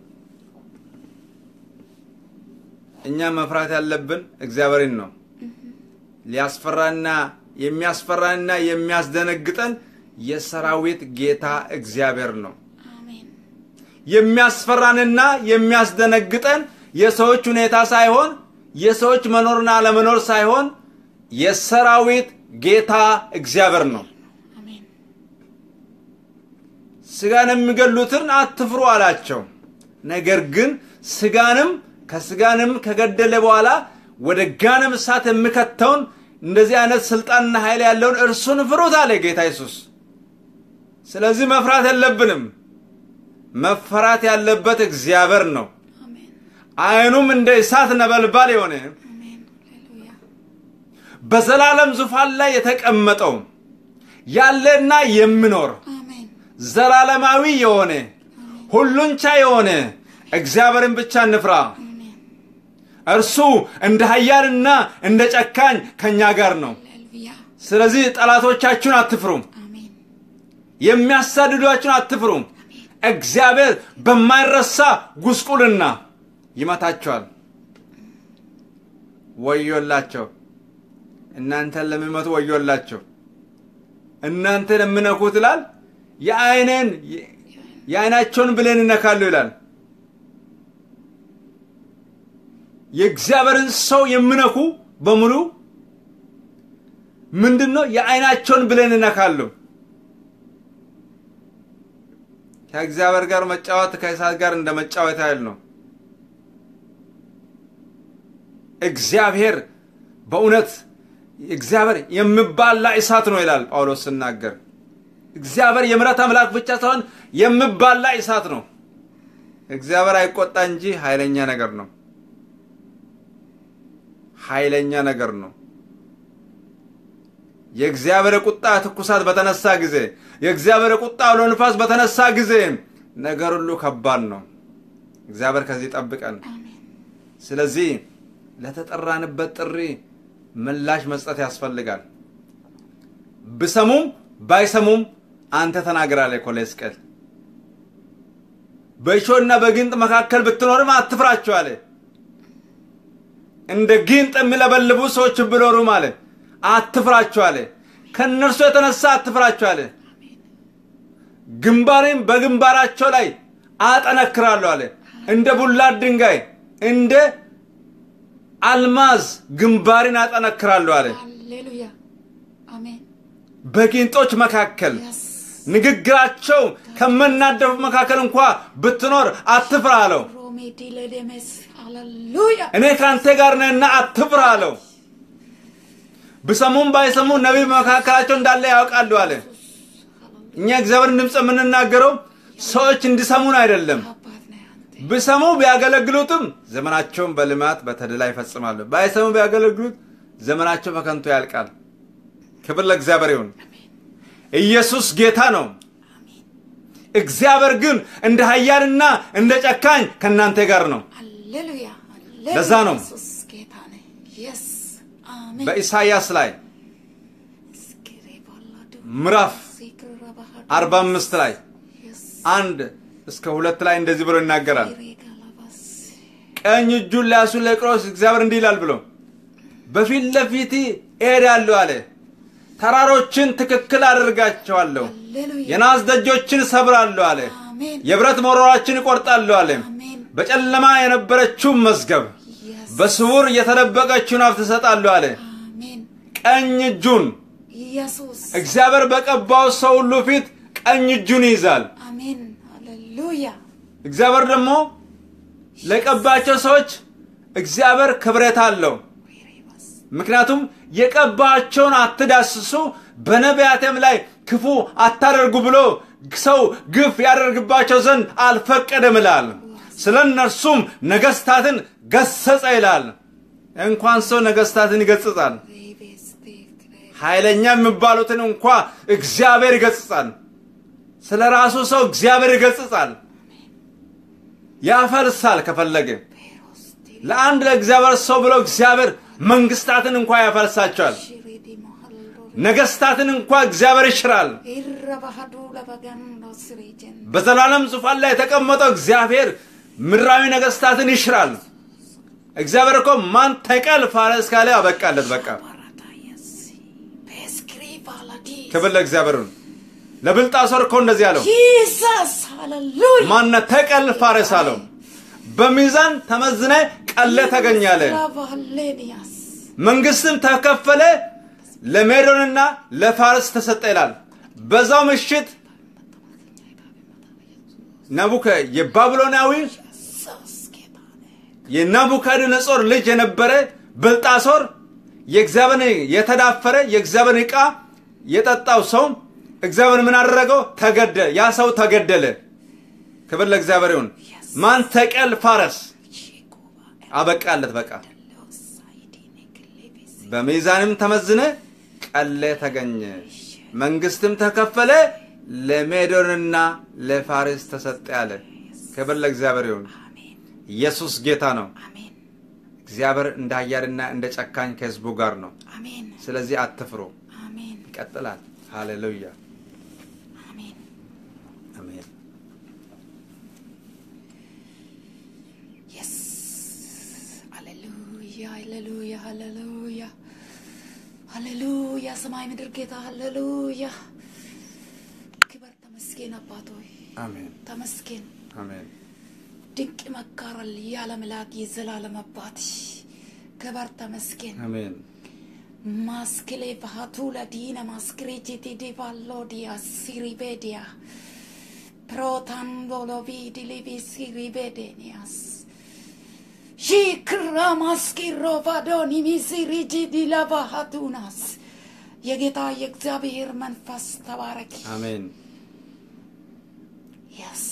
እኛ መፍራት ያለብን እግዚአብሔርን ነው ሊያስፈራና የሚያስፈራና የሚያስደነግጠን የሰራዊት ጌታ እግዚአብሔር ነው አሜን የሚያስፈራንና የሚያስደነግጠን የሰዎች ሁኔታ ሳይሆን የሰዎች መኖርና ለመኖር ሳይሆን የሰራዊት ጌታ እግዚአብሔር ነው አሜን ስጋንም የሚገሉትን አትፍሩ አላቸው ነገር ግን ስጋንም ከስጋንም ከገደለ በኋላ ወደ ጋንም እሳት የሚከተውን እንደዚህ አይነት ስልጣንና ኃይል ያለውን እርሱን ፍሩት አለ ጌታ ኢየሱስ ስለዚህ መፍራት የለብንም መፈራት ያለበት እግዚአብሔር ነው አሜን አይኑም እንደ እሳት ነበልባል የሆነ አሜን ሃሌሉያ በዘላለም ዙፋን ላይ የተቀመጠው ያለና የሚኖር አሜን ዘላለማዊ የሆነ ሁሉን ቻይ የሆነ እግዚአብሔርን ብቻ እንፍራ እርሱ እንደ ኃያልና እንደ ጨካኝ ከኛ ጋር ነው ሃሌሉያ ስለዚህ ጠላቶቻችሁን አትፍሩ አሜን የሚያሳድዷችሁን አትፍሩ እግዚአብሔር በማይረሳ ጉስቁልና ይመታቸዋል ወዮላቸው እናንተ ለሚመቱ ወዮላቸው እናንተ ለምነኩት ይላል የአይነን የአይናቸውን ብሌን ይነካሉ ይላል የእግዚአብሔርን ሰው የሚነኩ በሙሉ ምንድነው የአይናቸውን ብሌን ይነካሉ ከእግዚአብሔር ጋር መጫወት ከእሳት ጋር እንደመጫወት አይደል ነው እግዚአብሔር በእውነት እግዚአብሔር የሚባላ እሳት ነው ይላል ጳውሎስ ሲናገር እግዚአብሔር የምሕረት አምላክ ብቻ ሳይሆን የሚባላ እሳት ነው እግዚአብሔር አይቆጣ እንጂ ኃይለኛ ነገር ነው ኃይለኛ ነገር ነው የእግዚአብሔር ቁጣ ትኩሳት በተነሳ ጊዜ የእግዚአብሔር ቁጣ አውሎ ንፋስ በተነሳ ጊዜ ነገር ሁሉ ከባድ ነው እግዚአብሔር ከዚህ ጠብቀን አሜን ስለዚህ ለተጠራንበት ጥሪ ምላሽ መስጠት ያስፈልጋል በሰሙም ባይሰሙም አንተ ተናገራለህ ኮሌስቀል በእሾህና በጊንጥ መካከል ብትኖርም አትፍራቸው አለ እንደ ጊንጥ የሚለበልቡ ሰዎች ብኖሩ ማለት አትፍራቸው አለ ከነርሱ የተነሳ አትፍራቸው አለ ግንባሬን በግንባራቸው ላይ አጠነክራለሁ አለ እንደ ቡላት ድንጋይ እንደ አልማዝ ግንባሬን አጠነክራለሁ አለ ሃሌሉያ አሜን በጊንጦች መካከል ንግግራቸው ከመናደፉ መካከል እንኳን ብትኖር አትፍራ አለው ሮሜ ዲለደመስ ሃሌሉያ እኔ ካንተ ጋር ነኝና አትፍራ አለው በሰሙም ባይሰሙ ነብይ መካከላቸው እንዳለ ያውቃሉ አለ እኛ እግዚአብሔርን ድምጽ የምንናገረው ሰዎች እንዲሰሙን አይደለም በሰሙ ቢያገለግሉትም ዘመናቸውን በልማት በተድላ ይፈጽማሉ ባይሰሙ ቢያገለግሉት ዘመናቸው በከንቱ ያልቃል ክብር ለእግዚአብሔር ይሁን ኢየሱስ ጌታ ነው አሜን እግዚአብሔር ግን እንደ ኃያልና እንደ ጨካኝ ከናንተ ጋር ነው ሃሌሉያ ለዛ ነው ኢየሱስ ጌታ ነው yes አሜን በኢሳይያስ ላይ ምዕራፍ አርባ አምስት ላይ አንድ እስከ ሁለት ላይ እንደዚህ ብሎ ይናገራል ቀኝ እጁን ላሱ ለቅሮስ እግዚአብሔር እንዲህ ይላል ብሎ በፊት ለፊት እሄዳለሁ አለ ተራሮችን ትክክል አደርጋቸዋለሁ የናስ ደጆችን ሰብራለሁ አለ የብረት መሮራችን እቆርጣለሁ አለ በጨለማ የነበረችው መዝገብ በስውር የተደበቀችውን አፍ ተሰጣለሁ አለ ቀኝ እጁን ኢየሱስ እግዚአብሔር በቀባው ሰው ሁሉ ፊት ቀኝ እጁን ይዛል አሜን Hallelujah. እግዚአብሔር ደግሞ ለቀባቸው ሰዎች እግዚአብሔር ክብረት አለው ምክንያቱም የቀባቸውን አትዳስሱ በነቢያትም ላይ ክፉ አታደርጉ ብሎ ሰው ግፍ ያደርግባቸው ዘንድ አልፈቀደም ይላል ስለነርሱም ነገስታትን ገሰጸ ይላል እንኳን ሰው ነገስታትን ይገስጻል ኃይለኛ የሚባሉትን እንኳን እግዚአብሔር ይገስጻል ስለራሱ ሰው እግዚአብሔር ይገስጻል ያፈልሳል ከፈለገ ለአንድ ለእግዚአብሔር ሰው ብሎ እግዚአብሔር መንግስታትን እንኳን ያፈልሳቸዋል ነገስታትን እንኳን እግዚአብሔር ይሽራል በዘላለም ዙፋን ላይ የተቀመጠው እግዚአብሔር ምድራዊ ነገስታትን ይሽራል እግዚአብሔር እኮ ማን ተቀል ፋረስ ካለ አበቃለት በቃ ክብር ለእግዚአብሔር ለብልጣሶር እኮ እንደዚህ ያለው Jesus hallelujah ማን ተቀል ፋረስ አለው በሚዛን ተመዝነ ቀለ ተገኛለ መንግስትም ተከፈለ ለሜዶንና ለፋርስ ተሰጠ ይላል በዛው ምሽት ናቡከ የባቢሎናዊ የናቡከደነጾር ልጅ የነበረ ብልጣሶር የእግዚአብሔር የተዳፈረ የእግዚአብሔር ዕቃ የጠጣው ሰው እግዚአብሔር ምን አደረገው ተገደለ ያ ሰው ተገደለ ክብር ለእግዚአብሔር ይሁን ማን ተቀል ፋረስ አበቃለት በቃ በሚዛንም ተመዝነ ቀለ ተገኘ መንግስትም ተከፈለ ለሜዶንና ለፋርስ ተሰጠ ያለ ክብር ለእግዚአብሔር ይሁን ኢየሱስ ጌታ ነው አሜን እግዚአብሔር እንዳያርና እንደጨካኝ ከህዝቡ ጋር ነው አሜን ስለዚህ አትፍሩ አሜን ይቀጥላል ሃሌሉያ አሜን አሜን yes hallelujah hallelujah hallelujah hallelujah ሰማይ ምድር ጌታ hallelujah ክብር ተመስገን አባቶይ አሜን ተመስገን አሜን ድንቅ መካረል ያለምላክ የዘላለም አባት ክብር ተመስገን አሜን ማስከሌ ባህቱላ ዲና ማስክሬቲቲ ዲቫሎዲያ ሲሪቤዲያ ፕሮታን ቦሎቪ ዲሊቪ ሲሪቤዴኒያስ ሺክራ ማስኪሮ ቫዶኒ ሚሲሪጂ ዲላባሃቱናስ የጌታ የእግዚአብሔር መንፈስ ተባረክ አሜን yes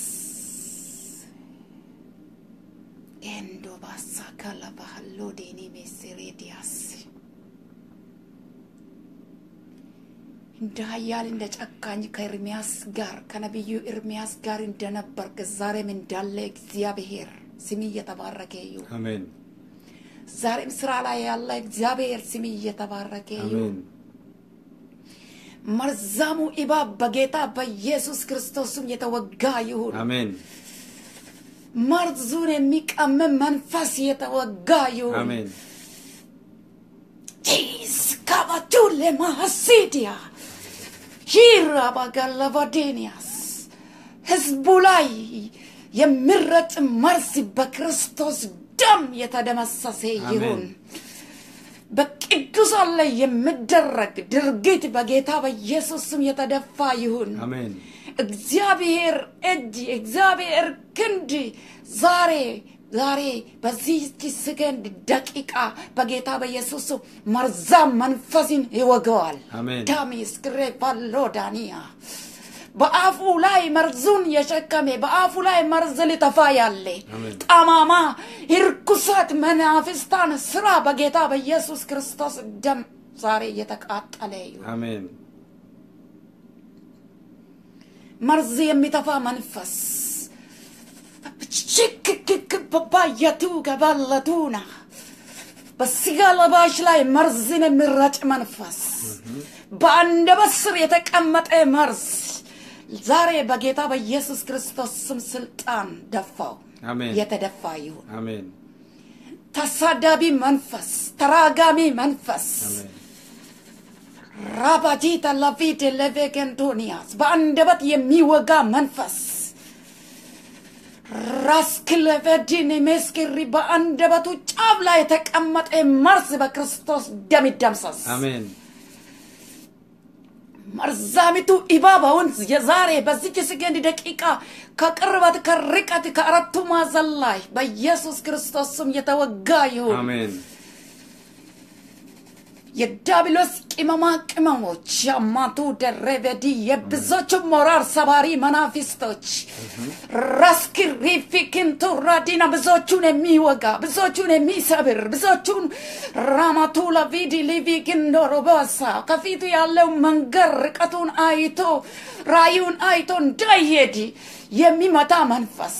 endo basakala bahalodini misiridias እንዳያል እንደጨካኝ ከኤርሚያስ ጋር ከነብዩ ኤርሚያስ ጋር እንደነበርክ ዛሬም እንዳለ እግዚአብሔር ስም እየተባረከ ይሁን አሜን ዛሬም ስራ ላይ ያለ እግዚአብሔር ስም እየተባረከ ይሁን አሜን መርዛሙ ኢባብ በጌታ በኢየሱስ ክርስቶስም የተወጋ ይሁን አሜን መርዙን የሚቀመም መንፈስ የተወጋ ይሁን አሜን ጂስ ካባቱለ ማሲዲያ ሂራ ባጋላቫዴኒያስ ህዝቡ ላይ የሚረጭ መርዝ በክርስቶስ ደም የተደመሰሰ ይሁን በቅዱሳን ላይ የሚደረግ ድርጊት በጌታ በኢየሱስ ስም የተደፋ ይሁን አሜን እግዚአብሔር እጅ እግዚአብሔር ክንድ ዛሬ ዛሬ በዚህ ሰከንድ ደቂቃ በጌታ በኢየሱስ መርዛ መንፈስን ይወጋዋል አሜን ዳሚስ ክሬፓሎዳኒያ በአፉ ላይ መርዙን የሸከመ በአፉ ላይ መርዝ ሊተፋ ያለ ጠማማ ይርኩሳት መናፍስታን ስራ በጌታ በኢየሱስ ክርስቶስ ደም ዛሬ የተቃጠለ ይሁን አሜን መርዝ የሚተፋ መንፈስ ችክክክ በባየቱ ገባለቱና በስጋ ለባሽ ላይ መርዝን የሚረጭ መንፈስ በአንደበት ስር የተቀመጠ መርዝ ዛሬ በጌታ በኢየሱስ ክርስቶስ ስም ስልጣን ደፋው አሜን የተደፋ ይሁን አሜን ተሳዳቢ መንፈስ ተራጋሚ መንፈስ አሜን ራባጂታ ላቪት ለቬገንቶኒያስ በአንደበት የሚወጋ መንፈስ ራስክለቨዲን መስክሪ በአንደበቱ ጫፍ ላይ የተቀመጠ መርዝ በክርስቶስ ደም ይደምሰስ አሜን مرزامتو إبابون يزاري بزيك سكين دقيقة كقربت كرقت كأرتو ما زلاي بيسوس كريستوس يتوقعيون آمين የዳብሎስ ቅመማ ቅመሞች ያማቱ ደረበዲ የብዙዎች ሞራር ሰባሪ መናፍስቶች ራስክሪፊክን ቱራዲና ብዙዎቹን የሚወጋ ብዙዎቹን የሚሰብር ብዙዎቹን ራማቱ ለቪዲ ሊቪክን ዶሮባሳ ከፊቱ ያለው መንገር ርቀቱን አይቶ ራዩን አይቶ እንዳይሄድ የሚመታ መንፈስ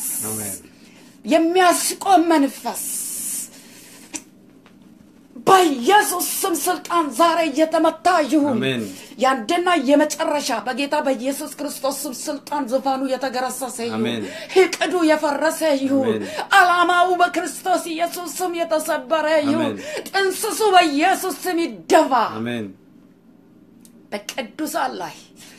የሚያስቆም መንፈስ በኢየሱስ ስም ስልጣን ዛሬ የተመታ ይሁን አሜን ያንደና የመጨረሻ በጌታ በኢየሱስ ክርስቶስ ስም ስልጣን ዙፋኑ የተገረሰሰ ይሁን ህቅዱ የፈረሰ ይሁን አላማው በክርስቶስ ኢየሱስ ስም የተሰበረ ይሁን ጥንስሱ በኢየሱስ ስም ይደፋ አሜን በቅዱሳን ላይ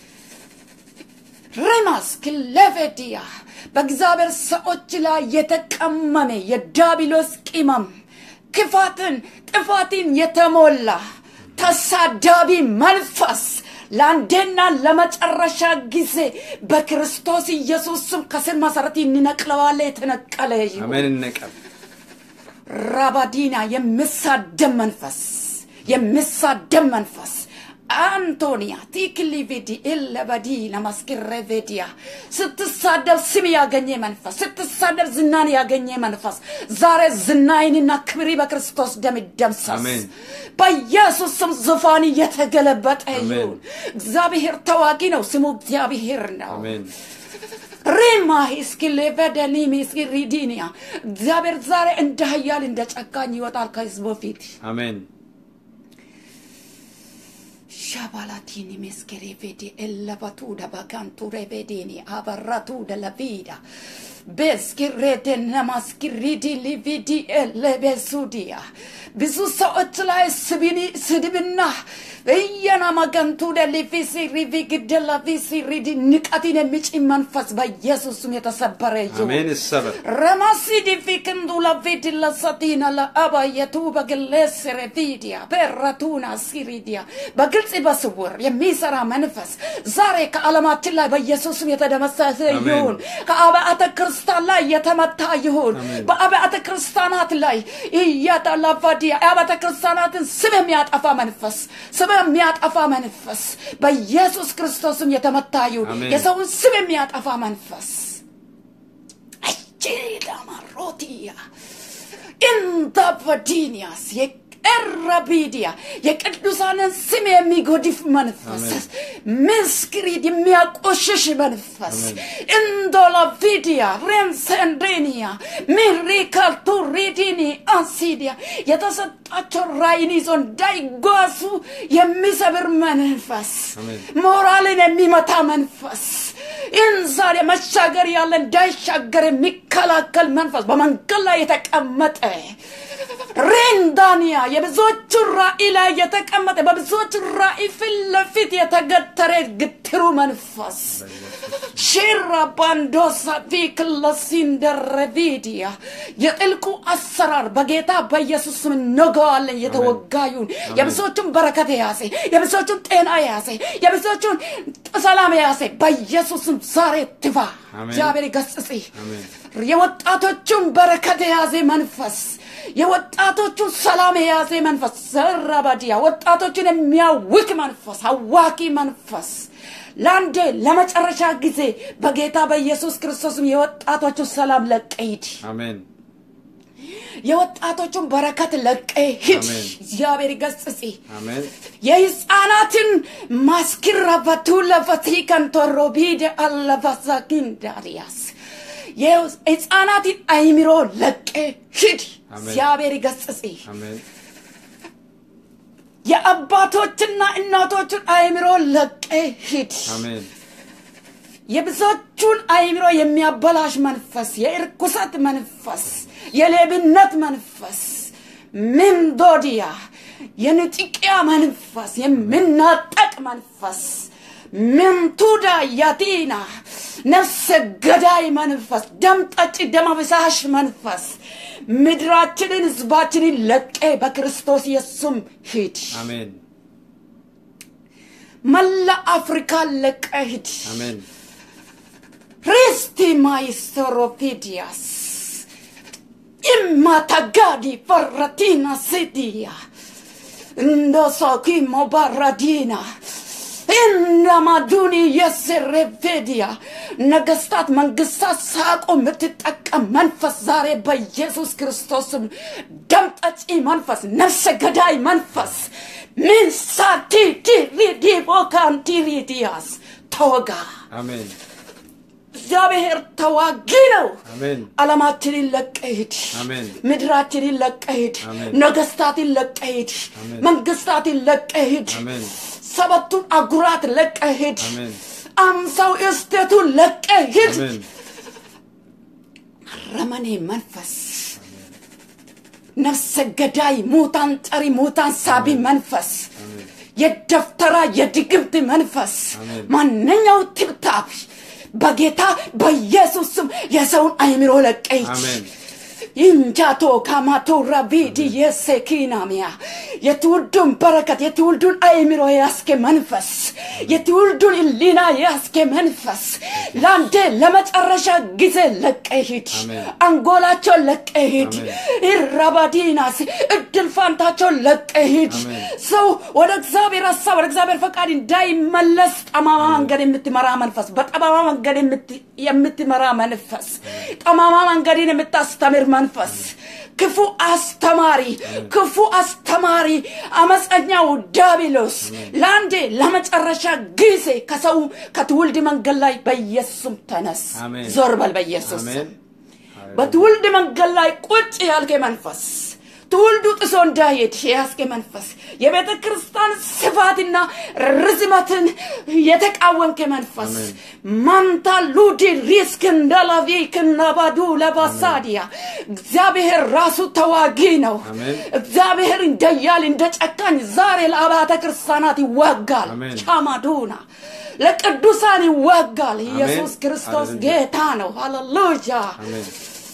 ሬማስ ክለቬዲያ በእግዚአብሔር ሰዎች ላይ የተቀመመ የዳብሎስ ቅመም ክፋትን ጥፋትን የተሞላ ተሳዳቢ መንፈስ ለአንዴና ለመጨረሻ ጊዜ በክርስቶስ ኢየሱስ ስም ከስር መሰረት እንነቅለዋለን የተነቀለ ይሁን አሜን እንነቀል ራባዲና የሚሳደብ መንፈስ የሚሳደብ መንፈስ አንቶኒያ ቲክሊቪዲ ኢለባዲ ለማስከረቬዲያ ስትሳደብ ስም ያገኘ መንፈስ ስትሳደብ ዝናን ያገኘ መንፈስ ዛሬ ዝናይንና ክብሪ በክርስቶስ ደም ይደምሰስ አሜን በኢየሱስ ስም ዙፋን የተገለበጠ ይሁን እግዚአብሔር ተዋጊ ነው ስሙ እግዚአብሔር ነው አሜን ሪማ እስኪለበደኒ ምስኪሪዲኒያ እግዚአብሔር ዛሬ እንደ ኃያል እንደ ጨካኝ ይወጣል ከሕዝቡ ፊት አሜን Shabalatini meskerevedi ella batuda bacantu revedini abarratu della vida beskirete namaskiridi lividi elle besudia bisusa otlai sibini sidibina eyana magantu della visi rivigi della visi ridi nikatine mich manfas ba Jesus sum yetasabare yo amen sabar ramasi di fikendu la vidi la satina la abayatu bagellesere vidia perratuna siridia bagil በስውር የሚሰራ መንፈስ ዛሬ ከዓለማችን ላይ በኢየሱስ ስም የተደመሰሰ ይሁን ከአብያተ ክርስቲያን ላይ የተመታ ይሁን በአብያተ ክርስቲያናት ላይ ይያታላፋዲያ አብያተ ክርስቲያናትን ስም የሚያጠፋ መንፈስ ስም የሚያጠፋ መንፈስ በኢየሱስ ክርስቶስ ስም የተመታ ይሁን የሰውን ስም የሚያጠፋ መንፈስ አጂዳ ማሮቲያ ኢንታፋዲኒያስ Erabidia የቅዱሳንን ስም የሚጎድፍ መንፈስ ምስክሪድ የሚያቆሽሽ መንፈስ ኢንዶላቪዲያ ሬንሰንዴኒያ ሚሪካልቱ ሪዲኒ አንሲዲያ የተሰጣቸው ራእይን ይዞ እንዳይጓዙ የሚሰብር መንፈስ ሞራልን የሚመታ መንፈስ ኢንዛሬ መሻገር ያለ እንዳይሻገር የሚከላከል መንፈስ በመንገድ ላይ የተቀመጠ ሬንዳኒያ የብዙዎች ራእይ ላይ የተቀመጠ በብዙዎች ራእይ ፍለፊት የተገተረ ግትሩ መንፈስ ሽራ ባንዶሳ ቪክለሲንደረቪዲያ የጥልቁ አሰራር በጌታ በኢየሱስ ስም ነገዋለን የተወጋዩን የብዙዎችን በረከት ያሰ የብዙዎችን ጤና ያሰ የብዙዎችን ሰላም ያሰ በኢየሱስ ስም ዛሬ ትፋ እግዚአብሔር ይገስጽ አሜን የወጣቶችን በረከት ያዘ መንፈስ የወጣቶቹ ሰላም ያዘ መንፈስ ዘራባዲያ ወጣቶችን የሚያውክ መንፈስ አዋቂ መንፈስ ላንዴ ለመጨረሻ ጊዜ በጌታ በኢየሱስ ክርስቶስም የወጣቶቹ ሰላም ለቀይድ አሜን የወጣቶቹን በረከት ለቀይድ እግዚአብሔር ይገስጽ አሜን የሕፃናትን ማስኪራባቱ ለፈቲካን ቶሮቢደ አለፈሳኪንዳሪያስ የሕፃናትን አይምሮ ለቀይድ እግዚአብሔር ይገስጽ አሜን የአባቶችና እናቶችን አይምሮ ለቀይድ አሜን የብዙዎቹን አይምሮ የሚያበላሽ መንፈስ የርኩሰት መንፈስ የሌብነት መንፈስ ምንዶዲያ የንጥቂያ መንፈስ የምናጠቅ መንፈስ ምንቱዳ ያቲና ነፍሰ ገዳይ መንፈስ ደም ጠጪ ደም አፍሳሽ መንፈስ ምድራችንን ሕዝባችንን ለቀ በክርስቶስ ኢየሱስ ሂድ አሜን ملا أفريقيا لكهد አሜን ريستي مايستروفيدياس إما تغادي فرتينا سيديا ندوسوكي مباردينا إنما دوني يسر فيديا نغستات منغسات ساقو متتقى منفس زاري بيسوس كريستوس دمتت إي منفس نفس غداي منفس من ساتي تيريدي وكان تيريدياس توغا አሜን እግዚአብሔር ተዋጊ ነው አሜን ዓለማችንን ለቀይድ አሜን ምድራችንን ለቀይድ ነገስታትን ለቀይድ መንግስታትን ለቀይድ አሜን ሰባቱን አጉራት ለቀይድ አሜን አምሳው እስቴቱን ለቀይድ አሜን ረመኔ መንፈስ ነፍሰ ገዳይ ሙታን ጠሪ ሙታን ሳቢ መንፈስ የደፍተራ የድግምት መንፈስ ማንኛው ትብታብ በጌታ በኢየሱስ ስም የሰውን አይምሮ ለቀይ አሜን ኢንጃቶ ካማቶ ራቢዲ የሰኪናሚያ የትውልዱን በረከት የትውልዱን አይምሮ ያስከ መንፈስ የትውልዱን ሊና ያስከ መንፈስ ላንዴ ለመጨረሻ ጊዜ ለቀይድ አንጎላቸው ለቀይድ ኢራባዲናስ እድል ፋንታቸው ለቀይድ ሰው ወደ እግዚአብሔር ሐሳብ ወደ እግዚአብሔር ፈቃድ እንዳይመለስ ጠማማ መንገድ የምትመራ መንፈስ በጠማማ መንገድ የምትመራ መንፈስ ጠማማ መንገድን የምታስተምር መንፈስ ክፉ አስተማሪ ክፉ አስተማሪ አመፀኛው ዲያብሎስ ላንዴ ለመጨረሻ ጊዜ ከሰው ከትውልድ መንገድ ላይ በኢየሱስ ተነስ ዞር በል በኢየሱስ በትውልድ መንገድ ላይ ቁጭ ያልከ መንፈስ ትውልዱ ጥሶ እንዳይሄድ ያስከ መንፈስ የቤተ ክርስቲያን ስፋትና ርዝመትን የተቃወምከ መንፈስ ማንታ ሉዲ ሪስክ እንደላቪ ከናባዱ ለባሳዲያ እግዚአብሔር ራሱ ተዋጊ ነው እግዚአብሔር እንደያል እንደጨካኝ ዛሬ ለአብያተ ክርስቲያናት ይዋጋል ቻማዱና ለቅዱሳን ይዋጋል ኢየሱስ ክርስቶስ ጌታ ነው ሃሌሉያ አሜን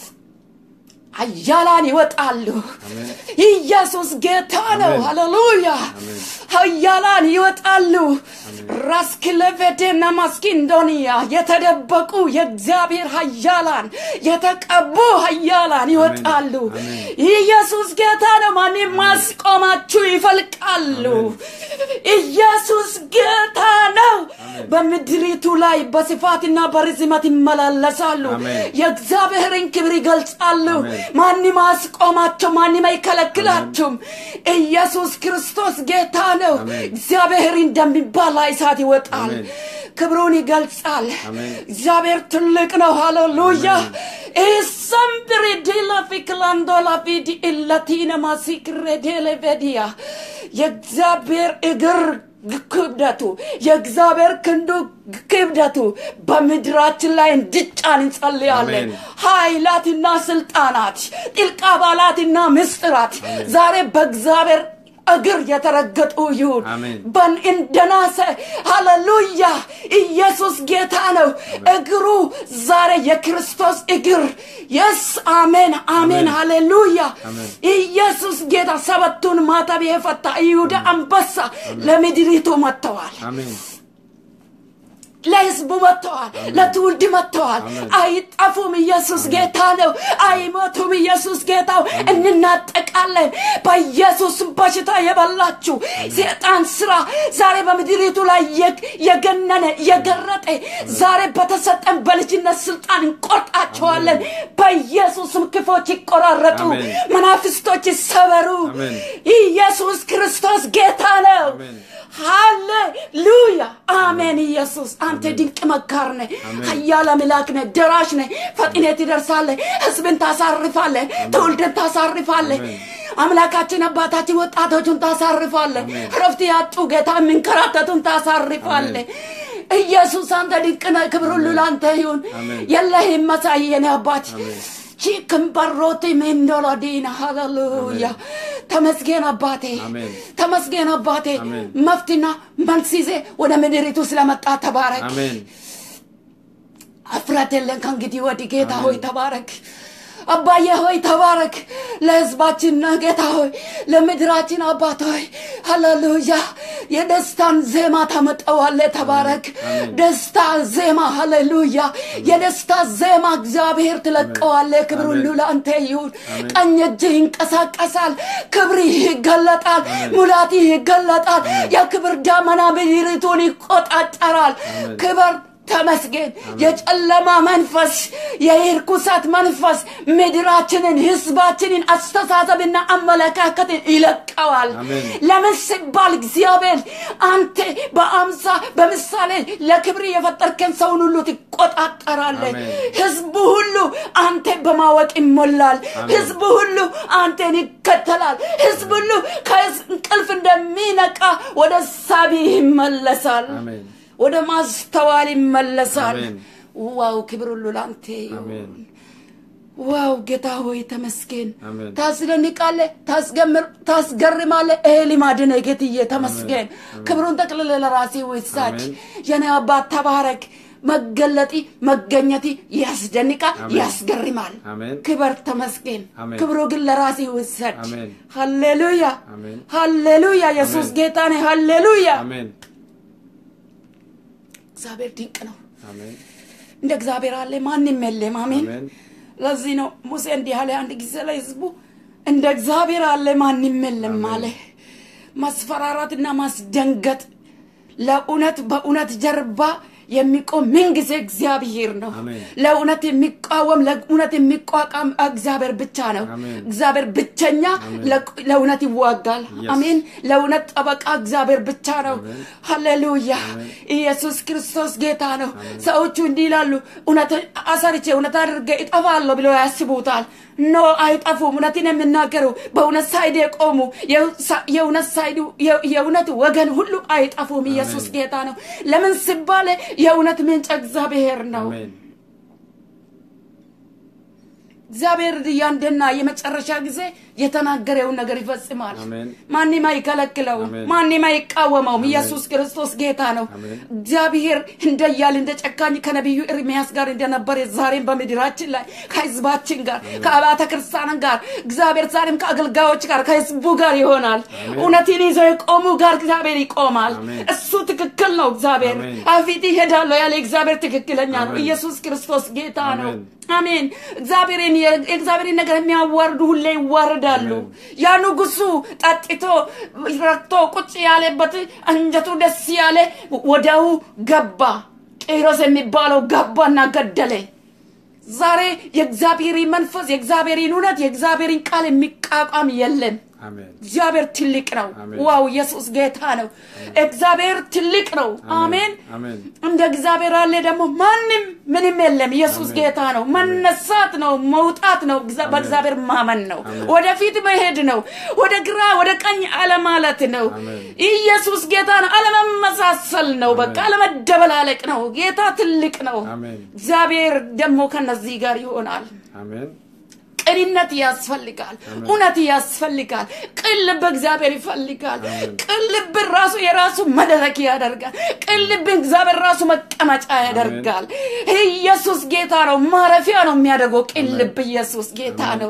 አያላን ይወጣሉ ኢየሱስ ጌታ ነው ሃሌሉያ አያላን ይወጣሉ ራስክለቬደና ማስኪንዶኒያ የተደበቁ የእግዚአብሔር አያላን የተቀቡ አያላን ይወጣሉ ኢየሱስ ጌታ ነው ማንም ማስቆማችሁ ይፈልቃሉ ኢየሱስ ጌታ ነው በምድሪቱ ላይ በስፋትና በርዝመት ይመላለሳሉ የእግዚአብሔርን ክብር ይገልጻሉ ማንም ማስቆማቸው ማንም አይከለክላቸውም ኢየሱስ ክርስቶስ ጌታ ነው እግዚአብሔር እንደሚባል እሳት ይወጣል ክብሩን ይገልጻል እግዚአብሔር ትልቅ ነው ሃሌሉያ ኢሰምብሪ ዲላ ፊክላንዶላ ቪዲ ኢላቲና ማሲክሬዴሌ ቬዲያ የእግዚአብሔር እግር ክብደቱ የእግዚአብሔር ክንዱ ክብደቱ በምድራችን ላይ እንዲጫን እንጸልያለን ኃይላትና ስልጣናት ጥልቅ አባላትና ምስጢራት ዛሬ በእግዚአብሔር እግር የተረገጡ ይሁን በን እንደናሰ ሃሌሉያ ኢየሱስ ጌታ ነው እግሩ ዛሬ የክርስቶስ እግር yes አሜን አሜን ሃሌሉያ ኢየሱስ ጌታ ሰባቱን ማተብ የፈታ ይሁዳ አንበሳ ለምድሪቱ መጥተዋል አሜን ለሕዝቡ መጥተዋል ለትውልድ መጥተዋል አይጠፉም ኢየሱስ ጌታ ነው አይሞቱም ኢየሱስ ጌታው እንናጠቃለን በኢየሱስ በሽታ የበላችሁ ሰይጣን ስራ ዛሬ በምድሪቱ ላይ የገነነ የገረጠ ዛሬ በተሰጠን በልጅነት ስልጣን እንቆርጣቸዋለን በኢየሱስም ክፎች ይቆራረጡ መናፍስቶች ይሰበሩ ኢየሱስ ክርስቶስ ጌታ ነው ሃሌሉያ አሜን ኢየሱስ አንተ ድንቅ መካር ነህ ኃያል አምላክ ነህ ደራሽ ነህ ፈጥነህ ትደርሳለህ ሕዝብን ታሳርፋለህ ትውልድን ታሳርፋለህ አምላካችን አባታችን ወጣቶቹን ታሳርፋለህ ረፍት ያጡ ጌታ መንከራተቱን ታሳርፋለህ ኢየሱስ አንተ ድንቅ ነህ ክብር ሁሉ ላንተ ይሁን የለህም መሳይ የኔ አባት ቺክም ባሮቴ መንዶላዲና ሃሌሉያ ተመስገን አባቴ ተመስገን አባቴ መፍትና መልሲዜ ወደ ምድሪቱ ስለመጣ ተባረክ አሜን አፍራተለን ከእንግዲህ ወዲህ ጌታ ሆይ ተባረክ አባዬ ሆይ ተባረክ ለሕዝባችን ጌታ ሆይ ለምድራችን አባት ሆይ ሃሌሉያ የደስታን ዜማ ታመጣዋለህ ተባረክ ደስታ ዜማ ሃሌሉያ የደስታ ዜማ እግዚአብሔር ትለቀዋለህ ክብር ሁሉ ለአንተ ይሁን ቀኝ እጅህ ይንቀሳቀሳል ክብር ይገለጣል ሙላት ይገለጣል የክብር ዳመና ምድሪቱን ይቆጣጠራል ክብር ተመስገን የጨለማ መንፈስ የርኩሰት መንፈስ ምድራችንን ሕዝባችንን አስተሳሰብና አመለካከትን ይለቀዋል ለምን ሲባል እግዚአብሔር አንተ በአምሳ በምሳሌ ለክብር የፈጠርከን ሰውን ሁሉ ትቆጣጠራለህ ሕዝቡ ሁሉ አንተ በማወቅ ይሞላል ሕዝቡ ሁሉ አንተን ይከተላል ሕዝቡ ሁሉ ከእንቅልፍ እንደሚነቃ ወደ ሳቢ ይመለሳል አሜን ወደ ማስተዋል ይመለሳል ዋው ክብር ሁሉ ላንተ ይሁን ዋው ጌታ ሆይ ተመስገን ታስደንቃለህ ታስገምር ታስገርማለህ ኤሊ ማድነ ጌትዬ ተመስገን ክብሩን ተቀለለ ለራሴ ወይሳች የኔ አባት ተባረክ መገለጢ መገኘቲ ያስደንቃል ያስገርማል ክብር ተመስገን ክብሩ ግን ለራሴ ወይሳች ሃሌሉያ ሃሌሉያ ኢየሱስ ጌታ ነው ሃሌሉያ አሜን እግዚአብሔር ድንቅ ነው አሜን እንደ እግዚአብሔር አለ ማንንም የለም አሜን ለዚህ ነው ሙሴ እንዲህ አለ አንድ ጊዜ ለሕዝቡ እንደ እግዚአብሔር አለ ማንንም የለም አለ ማስፈራራትና ማስደንገጥ ለኡነት በኡነት ጀርባ የሚቆም ምን ጊዜ እግዚአብሔር ነው ለኡነት የሚቃወም ለኡነት የሚቋቋም እግዚአብሔር ብቻ ነው እግዚአብሔር ብቸኛ ለኡነት ይዋጋል አሜን ለኡነት ጠበቃ እግዚአብሔር ብቻ ነው ሃሌሉያ ኢየሱስ ክርስቶስ ጌታ ነው ሰዎቹ እንዲላሉ ኡነት አሰርቼ ኡነት አድርገ ይጠፋሉ ብለው ያስቡታል ኖ አይጠፉም ኡነትን የሚናገሩ በኡነት ሳይድ የቆሙ የኡነት ሳይድ የኡነት ወገን ሁሉ አይጠፉም ኢየሱስ ጌታ ነው ለምን ሲባል የኡነት ምንጭ እግዚአብሔር ነው አሜን እግዚአብሔር ያንደና የመጨረሻ ጊዜ የተናገረው ነገር ይፈጽማል አሜን ማንንም አይከለክለው ማንንም አይቃወመው ኢየሱስ ክርስቶስ ጌታ ነው እግዚአብሔር እንደያል እንደጨካኝ ከነብዩ ኤርሚያስ ጋር እንደነበር ዛሬም በመድራችን ላይ ከሕዝባችን ጋር ከአባተ ክርስቲያን ጋር እግዚአብሔር ዛሬም ከአገልጋዮች ጋር ከሕዝቡ ጋር ይሆናል ኡነትን ይዘው የቆሙ ጋር እግዚአብሔር ይቆማል እሱ ትክክል ነው እግዚአብሔር አፊት ይሄዳል ያለ እግዚአብሔር ትክክለኛ ነው ኢየሱስ ክርስቶስ ጌታ ነው አሜን እግዚአብሔርን የእግዚአብሔርን ነገር የሚያዋርዱ ሁሉ ይዋረዳሉ ያ ንጉሱ ጠጥቶ ረክቶ ቁጭ ያለበት አንጀቱ ደስ ያለ ወዳው ገባ ቄሮስ የሚባለው ገባና ገደለ ዛሬ የእግዚአብሔር መንፈስ የእግዚአብሔርን ኡነት የእግዚአብሔርን ቃል የሚቃቋም የለም አሜን እግዚአብሔር ትልቅ ነው ዋው ኢየሱስ ጌታ ነው እግዚአብሔር ትልቅ ነው አሜን አሜን እንደ እግዚአብሔር አለ ደግሞ ማንንም ምንም የለም ኢየሱስ ጌታ ነው መነሳት ነው መውጣት ነው በእግዚአብሔር ማመን ነው ወደፊት መሄድ ነው ወደ ግራ ወደ ቀኝ አለ ማለት ነው ኢየሱስ ጌታ ነው አለመመሳሰል ነው በቃ አለመደበላለቅ ነው ጌታ ትልቅ ነው እግዚአብሔር ደግሞ ከነዚህ ጋር ይሆናል አሜን ቅንነት ያስፈልጋል ኡነት ያስፈልጋል ቅልብ እግዚአብሔር ይፈልጋል ቅልብ ራሱ የራሱ መድረክ ያደርጋል ቅልብ እግዚአብሔር ራሱ መቀመጫ ያደርጋል ኢየሱስ ጌታ ነው ማረፊያ ነው የሚያደርገው ቅልብ ኢየሱስ ጌታ ነው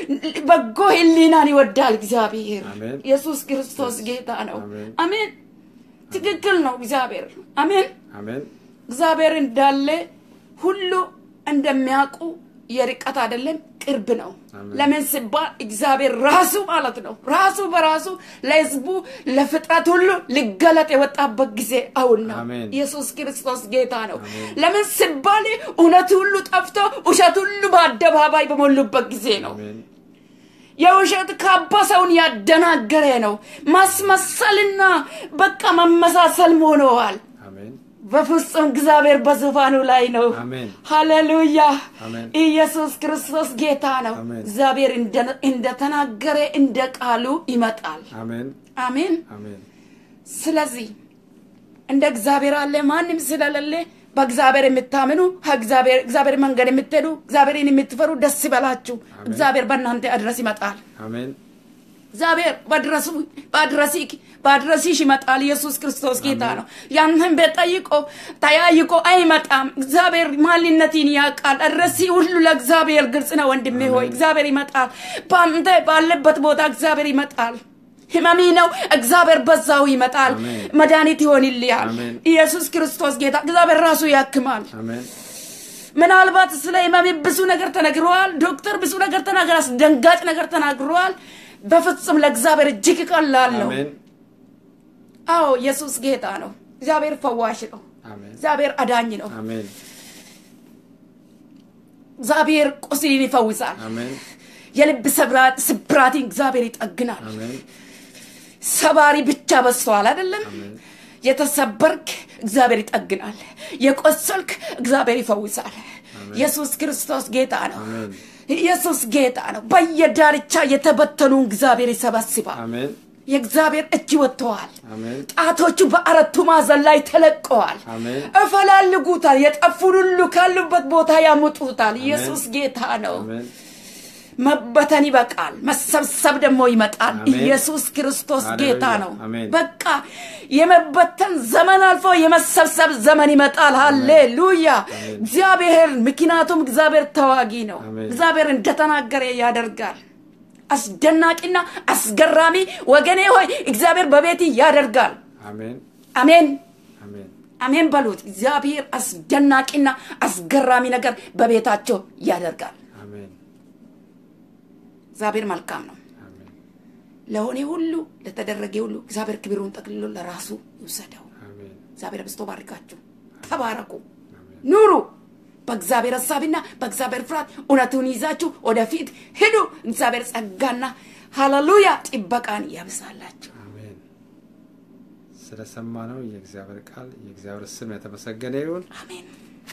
በጎ ህሊናን ይወዳል እግዚአብሔር ኢየሱስ ክርስቶስ ጌታ ነው አሜን ትክክል ነው እግዚአብሔር አሜን አሜን እግዚአብሔር እንዳለ ሁሉ እንደሚያውቁ የርቀት አይደለም ቅርብ ነው ለምን ሲባል እግዚአብሔር ራሱ ማለት ነው ራሱ በራሱ ለሕዝቡ ለፍጥረት ሁሉ ሊገለጥ የወጣበት ጊዜ አሁን ነው ኢየሱስ ክርስቶስ ጌታ ነው ለምን ሲባል ኡነት ሁሉ ጠፍቶ ውሸት ሁሉ በአደባባይ በሞሉበት ጊዜ ነው የውሸት ካባ ሰውን ያደናገረ ነው ማስመሰልና በቃ መመሳሰል ሆነዋል በፍጹም እግዚአብሔር በዙፋኑ ላይ ነው አሜን ሃሌሉያ ኢየሱስ ክርስቶስ ጌታ ነው እግዚአብሔር እንደተናገረ እንደ ቃሉ ይመጣል አሜን አሜን አሜን ስለዚህ እንደ እግዚአብሔር አለ ማንንም ስለሌለ በእግዚአብሔር የምታምኑ እግዚአብሔር እግዚአብሔር መንገድ የምትሄዱ እግዚአብሔርን የምትፈሩ ደስ ይበላችሁ እግዚአብሔር በእናንተ አድረስ ይመጣል አሜን እግዚአብሔር ባድረሱ ባድረሲክ ባድረሲሽ ይመጣል ኢየሱስ ክርስቶስ ጌታ ነው ያንተን በጠይቆ ታያይቆ አይመጣም እግዚአብሔር ማንነትን ያቃል አድረሲ ሁሉ ለእግዚአብሔር ግልጽ ነው ወንድሜ ሆይ እግዚአብሔር ይመጣል ባንተ ባለበት ቦታ እግዚአብሔር ይመጣል ህመሚ ነው እግዚአብሔር በዛው ይመጣል መድኃኒት ይሆንልሃል ኢየሱስ ክርስቶስ ጌታ እግዚአብሔር ራሱ ያክማል አሜን ምናልባት ስለ ህመሚ ብዙ ነገር ተነግሯል ዶክተር ብዙ ነገር ተናገራስ ደንጋጭ ነገር ተናግሯል በፍጹም ለእግዚአብሔር እጅግ ቀላል ነው አሜን አዎ ኢየሱስ ጌታ ነው እግዚአብሔር ፈዋሽ ነው አሜን እግዚአብሔር አዳኝ ነው አሜን እግዚአብሔር ቁስልን ይፈውሳል አሜን የልብ ሰብራት ስብራትን እግዚአብሔር ይጠግናል አሜን ሰባሪ ብቻ በስተዋል አይደለም አሜን የተሰበርክ እግዚአብሔር ይጠግናል የቆሰልክ እግዚአብሔር ይፈውሳል ኢየሱስ ክርስቶስ ጌታ ነው አሜን ኢየሱስ ጌታ ነው በየዳርቻ የተበተኑ እግዚአብሔር ይሰበስባል አሜን የእግዚአብሔር እጅ ወጥቷል አሜን ጣቶቹ በአራቱ ማዕዘን ላይ ተለቀዋል አሜን እፈላልጉታል የጠፉን ሁሉ ካሉበት ቦታ ያመጡታል ኢየሱስ ጌታ ነው አሜን መበተን ይበቃል መሰብሰብ ደግሞ ይመጣል ኢየሱስ ክርስቶስ ጌታ ነው በቃ የመበተን ዘመን አልፎ የመሰብሰብ ዘመን ይመጣል ሃሌሉያ እግዚአብሔር ምክንያቱም እግዚአብሔር ተዋጊ ነው እግዚአብሔር እንደተናገረ ያደርጋል አስደናቂና አስገራሚ ወገኔ ሆይ እግዚአብሔር በቤት ያደርጋል አሜን አሜን አሜን አሜን በሉት እግዚአብሔር አስደናቂና አስገራሚ ነገር በቤታቸው ያደርጋል አሜን እግዚአብሔር መልካም ነው አሜን ለሆነ ሁሉ ለተደረገ ሁሉ እግዚአብሔር ክብሩን ጠቅልሎ ለራሱ ይወሰደው አሜን እግዚአብሔር በስቶ ባርካችሁ ተባረኩ ኑሩ በእግዚአብሔር ሐሳብና በእግዚአብሔር ፍርሃት እውነቱን ይዛችሁ ወደፊት ሄዱ እግዚአብሔር ጸጋና ሃሌሉያ ጥበቃን ያብዛላችሁ አሜን ስለሰማነው የእግዚአብሔር ቃል የእግዚአብሔር ስም የተመሰገነ ይሁን አሜን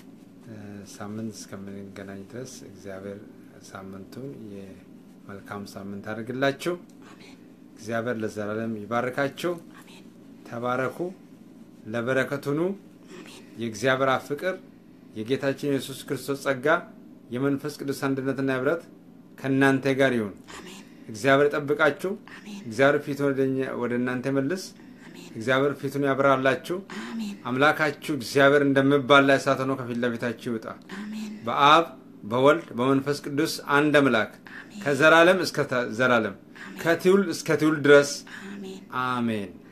ሳምንት እስከምንገናኝ ድረስ እግዚአብሔር ሳምንቱን የመልካም ሳምንት አድርግላችሁ አሜን እግዚአብሔር ለዘላለም ይባርካችሁ አሜን ተባረኩ ለበረከቱኑ አሜን የእግዚአብሔር ፍቅር የጌታችን ኢየሱስ ክርስቶስ ጸጋ የመንፈስ ቅዱስ አንድነትና ህብረት ከናንተ ጋር ይሁን አሜን እግዚአብሔር ጠብቃችሁ አሜን እግዚአብሔር ፊቱን ወደኛ ወደ እናንተ መልስ አሜን እግዚአብሔር ፊቱን ያብራላችሁ አሜን አምላካችሁ እግዚአብሔር እንደምባላ እሳት ሆኖ ከፊት ለፊታችሁ ይውጣ አሜን በአብ በወልድ በመንፈስ ቅዱስ አንድ አምላክ ከዘላለም እስከ ዘላለም ከትውልድ እስከ ትውልድ ድረስ አሜን አሜን